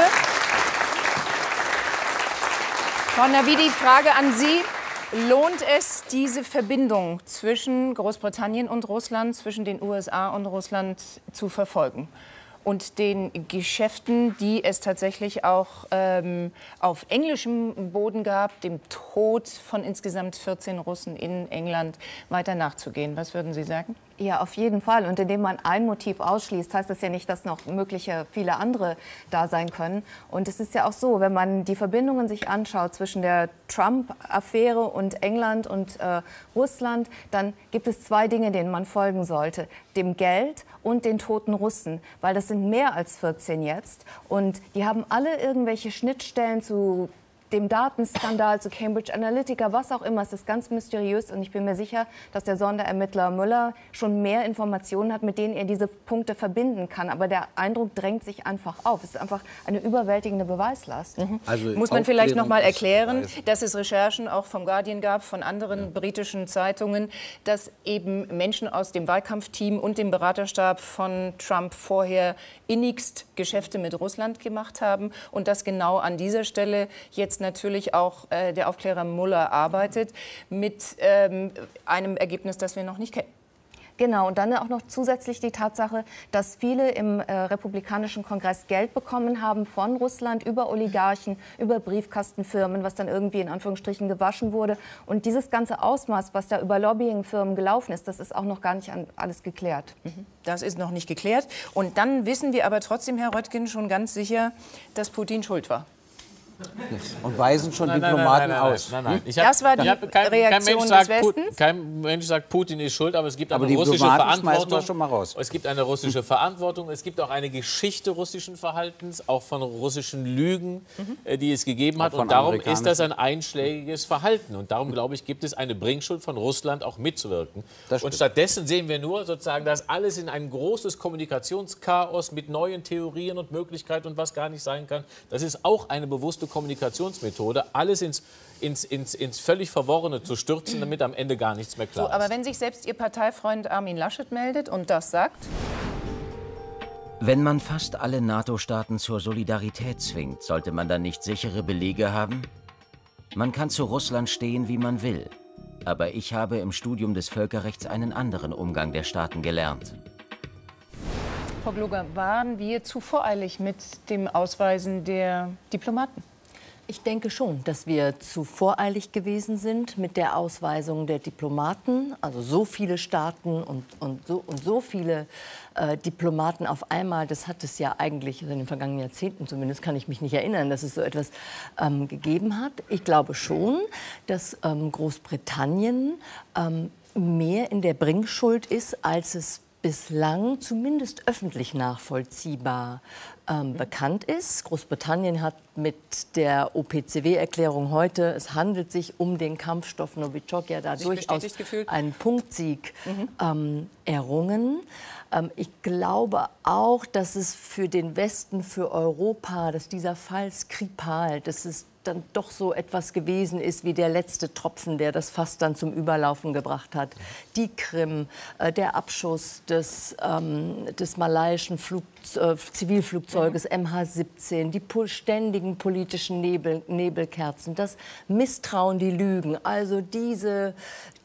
Frau Navidi, Frage an Sie. Lohnt es, diese Verbindung zwischen Großbritannien und Russland, zwischen den USA und Russland zu verfolgen? Und den Geschäften, die es tatsächlich auch auf englischem Boden gab, dem Tod von insgesamt 14 Russen in England, weiter nachzugehen. Was würden Sie sagen? Ja, auf jeden Fall. Und indem man ein Motiv ausschließt, heißt das ja nicht, dass noch mögliche viele andere da sein können. Und es ist ja auch so, wenn man die Verbindungen sich anschaut zwischen der Trump-Affäre und England und Russland, dann gibt es 2 Dinge, denen man folgen sollte. Dem Geld und den toten Russen. Weil das sind mehr als 14 jetzt. Und die haben alle irgendwelche Schnittstellen zu dem Datenskandal, zu Cambridge Analytica, was auch immer. Es ist ganz mysteriös und ich bin mir sicher, dass der Sonderermittler Müller schon mehr Informationen hat, mit denen er diese Punkte verbinden kann. Aber der Eindruck drängt sich einfach auf. Es ist einfach eine überwältigende Beweislast. Also muss man vielleicht noch mal erklären, dass es Recherchen auch vom Guardian gab, von anderen britischen Zeitungen, dass eben Menschen aus dem Wahlkampfteam und dem Beraterstab von Trump vorher innigst Geschäfte mit Russland gemacht haben und dass genau an dieser Stelle jetzt natürlich auch der Aufklärer Mueller arbeitet mit einem Ergebnis, das wir noch nicht kennen. Genau, und dann auch noch zusätzlich die Tatsache, dass viele im republikanischen Kongress Geld bekommen haben von Russland über Oligarchen, über Briefkastenfirmen, was dann irgendwie in Anführungsstrichen gewaschen wurde. Und dieses ganze Ausmaß, was da über Lobbyingfirmen gelaufen ist, das ist auch noch gar nicht alles geklärt. Das ist noch nicht geklärt. Und dann wissen wir aber trotzdem, Herr Röttgen, schon ganz sicher, dass Putin schuld war. Und weisen schon Diplomaten aus. Nein. Das war die Reaktion des Westens? Kein Mensch sagt, Putin ist schuld, aber es gibt Aber eine die russische Diplomaten schmeißen wir Verantwortung. schon mal raus. Es gibt eine russische Verantwortung. Es gibt auch eine Geschichte russischen Verhaltens, auch von russischen Lügen, die es gegeben hat. Und darum ist das ein einschlägiges Verhalten. Und darum, glaube ich, gibt es eine Bringschuld von Russland, auch mitzuwirken. Und stattdessen sehen wir nur sozusagen, dass alles in ein großes Kommunikationschaos mit neuen Theorien und Möglichkeiten und was gar nicht sein kann. Das ist auch eine bewusste Kommunikationsmethode, alles ins völlig Verworrene zu stürzen, damit am Ende gar nichts mehr klar ist. Aber wenn sich selbst Ihr Parteifreund Armin Laschet meldet und das sagt? Wenn man fast alle NATO-Staaten zur Solidarität zwingt, sollte man dann nicht sichere Belege haben? Man kann zu Russland stehen, wie man will. Aber ich habe im Studium des Völkerrechts einen anderen Umgang der Staaten gelernt. Frau Gloger, waren wir zu voreilig mit dem Ausweisen der Diplomaten? Ich denke schon, dass wir zu voreilig gewesen sind mit der Ausweisung der Diplomaten. Also so viele Staaten und so viele Diplomaten auf einmal. Das hat es ja eigentlich in den vergangenen Jahrzehnten, zumindest kann ich mich nicht erinnern, dass es so etwas gegeben hat. Ich glaube schon, dass Großbritannien mehr in der Bringschuld ist, als es bislang zumindest öffentlich nachvollziehbar bekannt ist. Großbritannien hat mit der OPCW-Erklärung heute, es handelt sich um den Kampfstoff Novichok, ja da durchaus einen Punktsieg errungen. Ich glaube auch, dass es für den Westen, für Europa, dass dieser Fall Skripal, dass es dann doch so etwas gewesen ist wie der letzte Tropfen, der das Fass dann zum Überlaufen gebracht hat. Die Krim, der Abschuss des malaiischen Zivilflugzeuges MH17, die ständigen politischen Nebelkerzen, das Misstrauen, die Lügen, also diese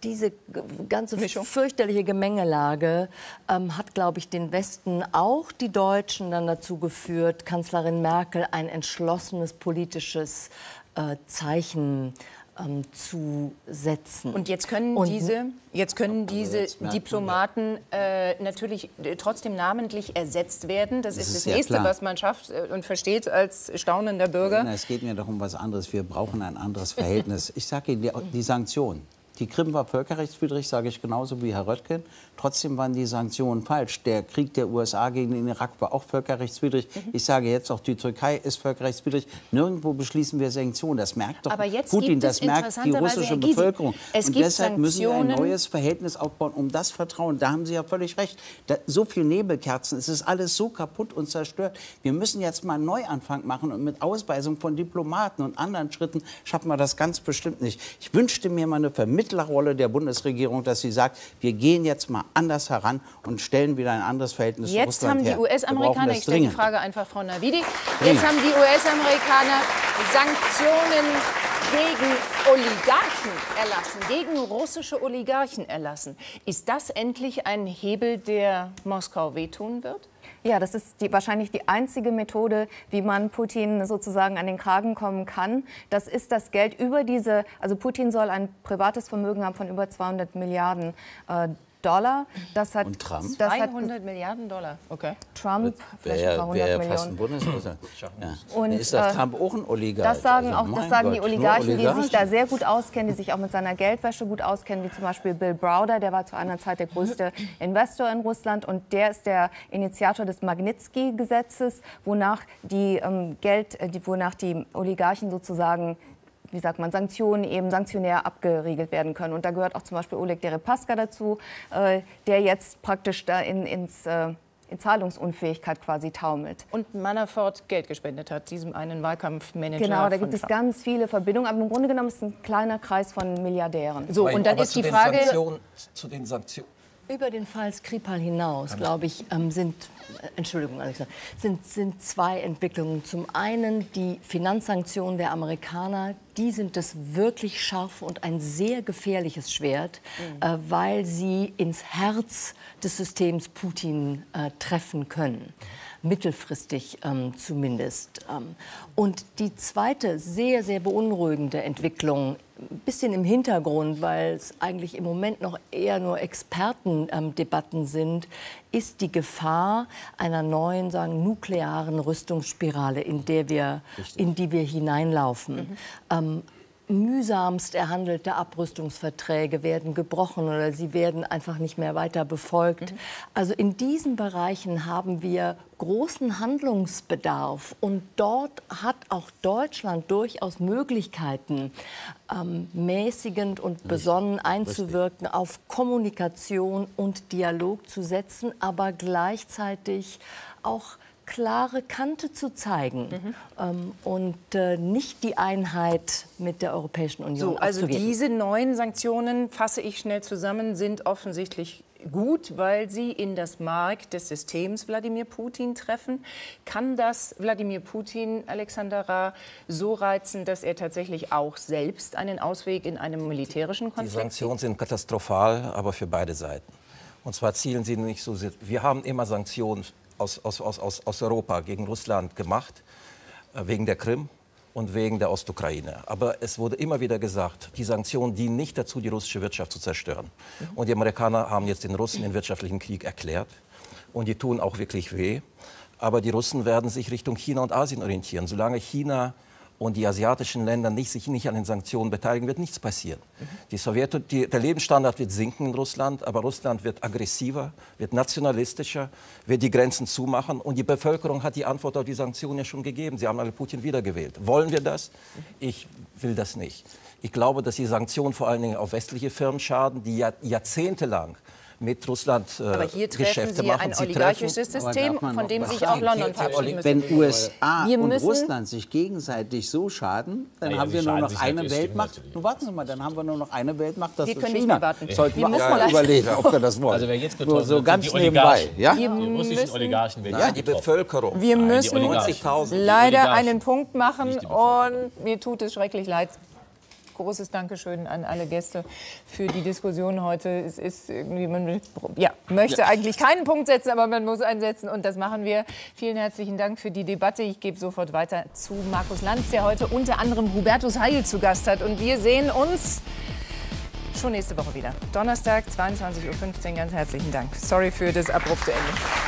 ganze fürchterliche Gemengelage hat, glaube ich, den Westen, auch die Deutschen, dann dazu geführt, Kanzlerin Merkel ein entschlossenes politisches Zeichen zu setzen. Und jetzt können diese Diplomaten natürlich trotzdem namentlich ersetzt werden. Das ist das Nächste, klar, was man schafft und versteht als staunender Bürger. Es geht mir doch um was anderes. Wir brauchen ein anderes Verhältnis. Ich sage Ihnen, die Sanktionen. Die Krim war völkerrechtswidrig, sage ich genauso wie Herr Röttgen. Trotzdem waren die Sanktionen falsch. Der Krieg der USA gegen den Irak war auch völkerrechtswidrig. Ich sage jetzt auch, die Türkei ist völkerrechtswidrig. Nirgendwo beschließen wir Sanktionen. Das merkt doch Putin, das merkt die russische Bevölkerung. Und deshalb müssen wir ein neues Verhältnis aufbauen, um das Vertrauen. Da haben Sie ja völlig recht. So viel Nebelkerzen, es ist alles so kaputt und zerstört. Wir müssen jetzt mal einen Neuanfang machen und mit Ausweisung von Diplomaten und anderen Schritten schaffen wir das ganz bestimmt nicht. Ich wünschte mir mal eine Vermittlerrolle der Bundesregierung, dass sie sagt, wir gehen jetzt mal anders heran und stellen wieder ein anderes Verhältnis zu Russland her. Jetzt haben die US-Amerikaner, ich stelle die Frage einfach Frau Navidi, jetzt haben die US-Amerikaner Sanktionen gegen Oligarchen erlassen, gegen russische Oligarchen erlassen. Ist das endlich ein Hebel, der Moskau wehtun wird? Ja, das ist wahrscheinlich die einzige Methode, wie man Putin sozusagen an den Kragen kommen kann. Das ist das Geld über also Putin soll ein privates Vermögen haben von über 200 Milliarden Dollar. Das hat, und Trump? 200 Milliarden Dollar. Okay. Trump vielleicht ein paar 100 Millionen. Und ist das Trump auch ein Oligarch? Das sagen die Oligarchen, die sich da sehr gut auskennen, die sich auch mit seiner Geldwäsche gut auskennen, wie zum Beispiel Bill Browder, der war zu einer Zeit der größte Investor in Russland und der ist der Initiator des Magnitsky-Gesetzes, wonach die Oligarchen sozusagen, wie sagt man, Sanktionen eben sanktionär abgeriegelt werden können. Und da gehört auch zum Beispiel Oleg Deripaska dazu, der jetzt praktisch da in Zahlungsunfähigkeit quasi taumelt. Und Manafort Geld gespendet hat, diesem einen Wahlkampfmanager. Genau, da gibt es ganz viele Verbindungen. Aber im Grunde genommen ist es ein kleiner Kreis von Milliardären. So, und dann ist die Frage... Zu den Sanktionen. Über den Fall Skripal hinaus, glaube ich, sind zwei Entwicklungen. Zum einen die Finanzsanktionen der Amerikaner, die sind das wirklich scharfe und ein sehr gefährliches Schwert, weil sie ins Herz des Systems Putin treffen können. Mittelfristig zumindest. Und die zweite sehr, sehr beunruhigende Entwicklung ein bisschen im Hintergrund, weil es eigentlich im Moment noch eher nur Expertendebatten sind, ist die Gefahr einer neuen, nuklearen Rüstungsspirale, in die wir hineinlaufen. Mühsamst erhandelte Abrüstungsverträge werden gebrochen oder sie werden einfach nicht mehr weiter befolgt. Also in diesen Bereichen haben wir großen Handlungsbedarf und dort hat auch Deutschland durchaus Möglichkeiten, mäßigend und besonnen einzuwirken, auf Kommunikation und Dialog zu setzen, aber gleichzeitig auch klare Kante zu zeigen und nicht die Einheit mit der Europäischen Union also aufzugeben. Diese neuen Sanktionen, fasse ich schnell zusammen, sind offensichtlich gut, weil sie in das Mark des Systems Wladimir Putin treffen. Kann das Wladimir Putin, Alexander Ra, so reizen, dass er tatsächlich auch selbst einen Ausweg in einem militärischen Konflikt sieht? Die Sanktionen sind katastrophal, aber für beide Seiten. Und zwar zielen sie nicht so sehr. Wir haben immer Sanktionen aus Europa gegen Russland gemacht, wegen der Krim und wegen der Ostukraine. Aber es wurde immer wieder gesagt, die Sanktionen dienen nicht dazu, die russische Wirtschaft zu zerstören. Und die Amerikaner haben jetzt den Russen den wirtschaftlichen Krieg erklärt. Und die tun auch wirklich weh. Aber die Russen werden sich Richtung China und Asien orientieren. Solange China und die asiatischen Länder sich nicht an den Sanktionen beteiligen, wird nichts passieren. Der Lebensstandard wird sinken in Russland, aber Russland wird aggressiver, wird nationalistischer, wird die Grenzen zumachen. Und die Bevölkerung hat die Antwort auf die Sanktionen ja schon gegeben. Sie haben alle Putin wiedergewählt. Wollen wir das? Ich will das nicht. Ich glaube, dass die Sanktionen vor allen Dingen auf westliche Firmen schaden, die jahrzehntelang mit Russland aber hier treffen Geschäfte Sie machen. ein oligarchisches System, von dem sich auch London verabschieden müssen. Wenn USA und Russland sich gegenseitig so schaden, dann haben wir nur noch eine Weltmacht. Nun warten Sie mal, dann haben wir nur noch eine Weltmacht, das ist China. Sollten wir auch überlegen, ob wir das wollen. Also wer jetzt getroffen so wird, ganz die nebenbei. Ja? Die russischen Oligarchen werden Ja, die Bevölkerung. Wir müssen 90.000. leider einen Punkt machen und mir tut es schrecklich leid. Großes Dankeschön an alle Gäste für die Diskussion heute. Es ist irgendwie, man möchte eigentlich keinen Punkt setzen, aber man muss einen setzen und das machen wir. Vielen herzlichen Dank für die Debatte. Ich gebe sofort weiter zu Markus Lanz, der heute unter anderem Hubertus Heil zu Gast hat. Und wir sehen uns schon nächste Woche wieder. Donnerstag, 22:15 Uhr. Ganz herzlichen Dank. Sorry für das abrupte Ende.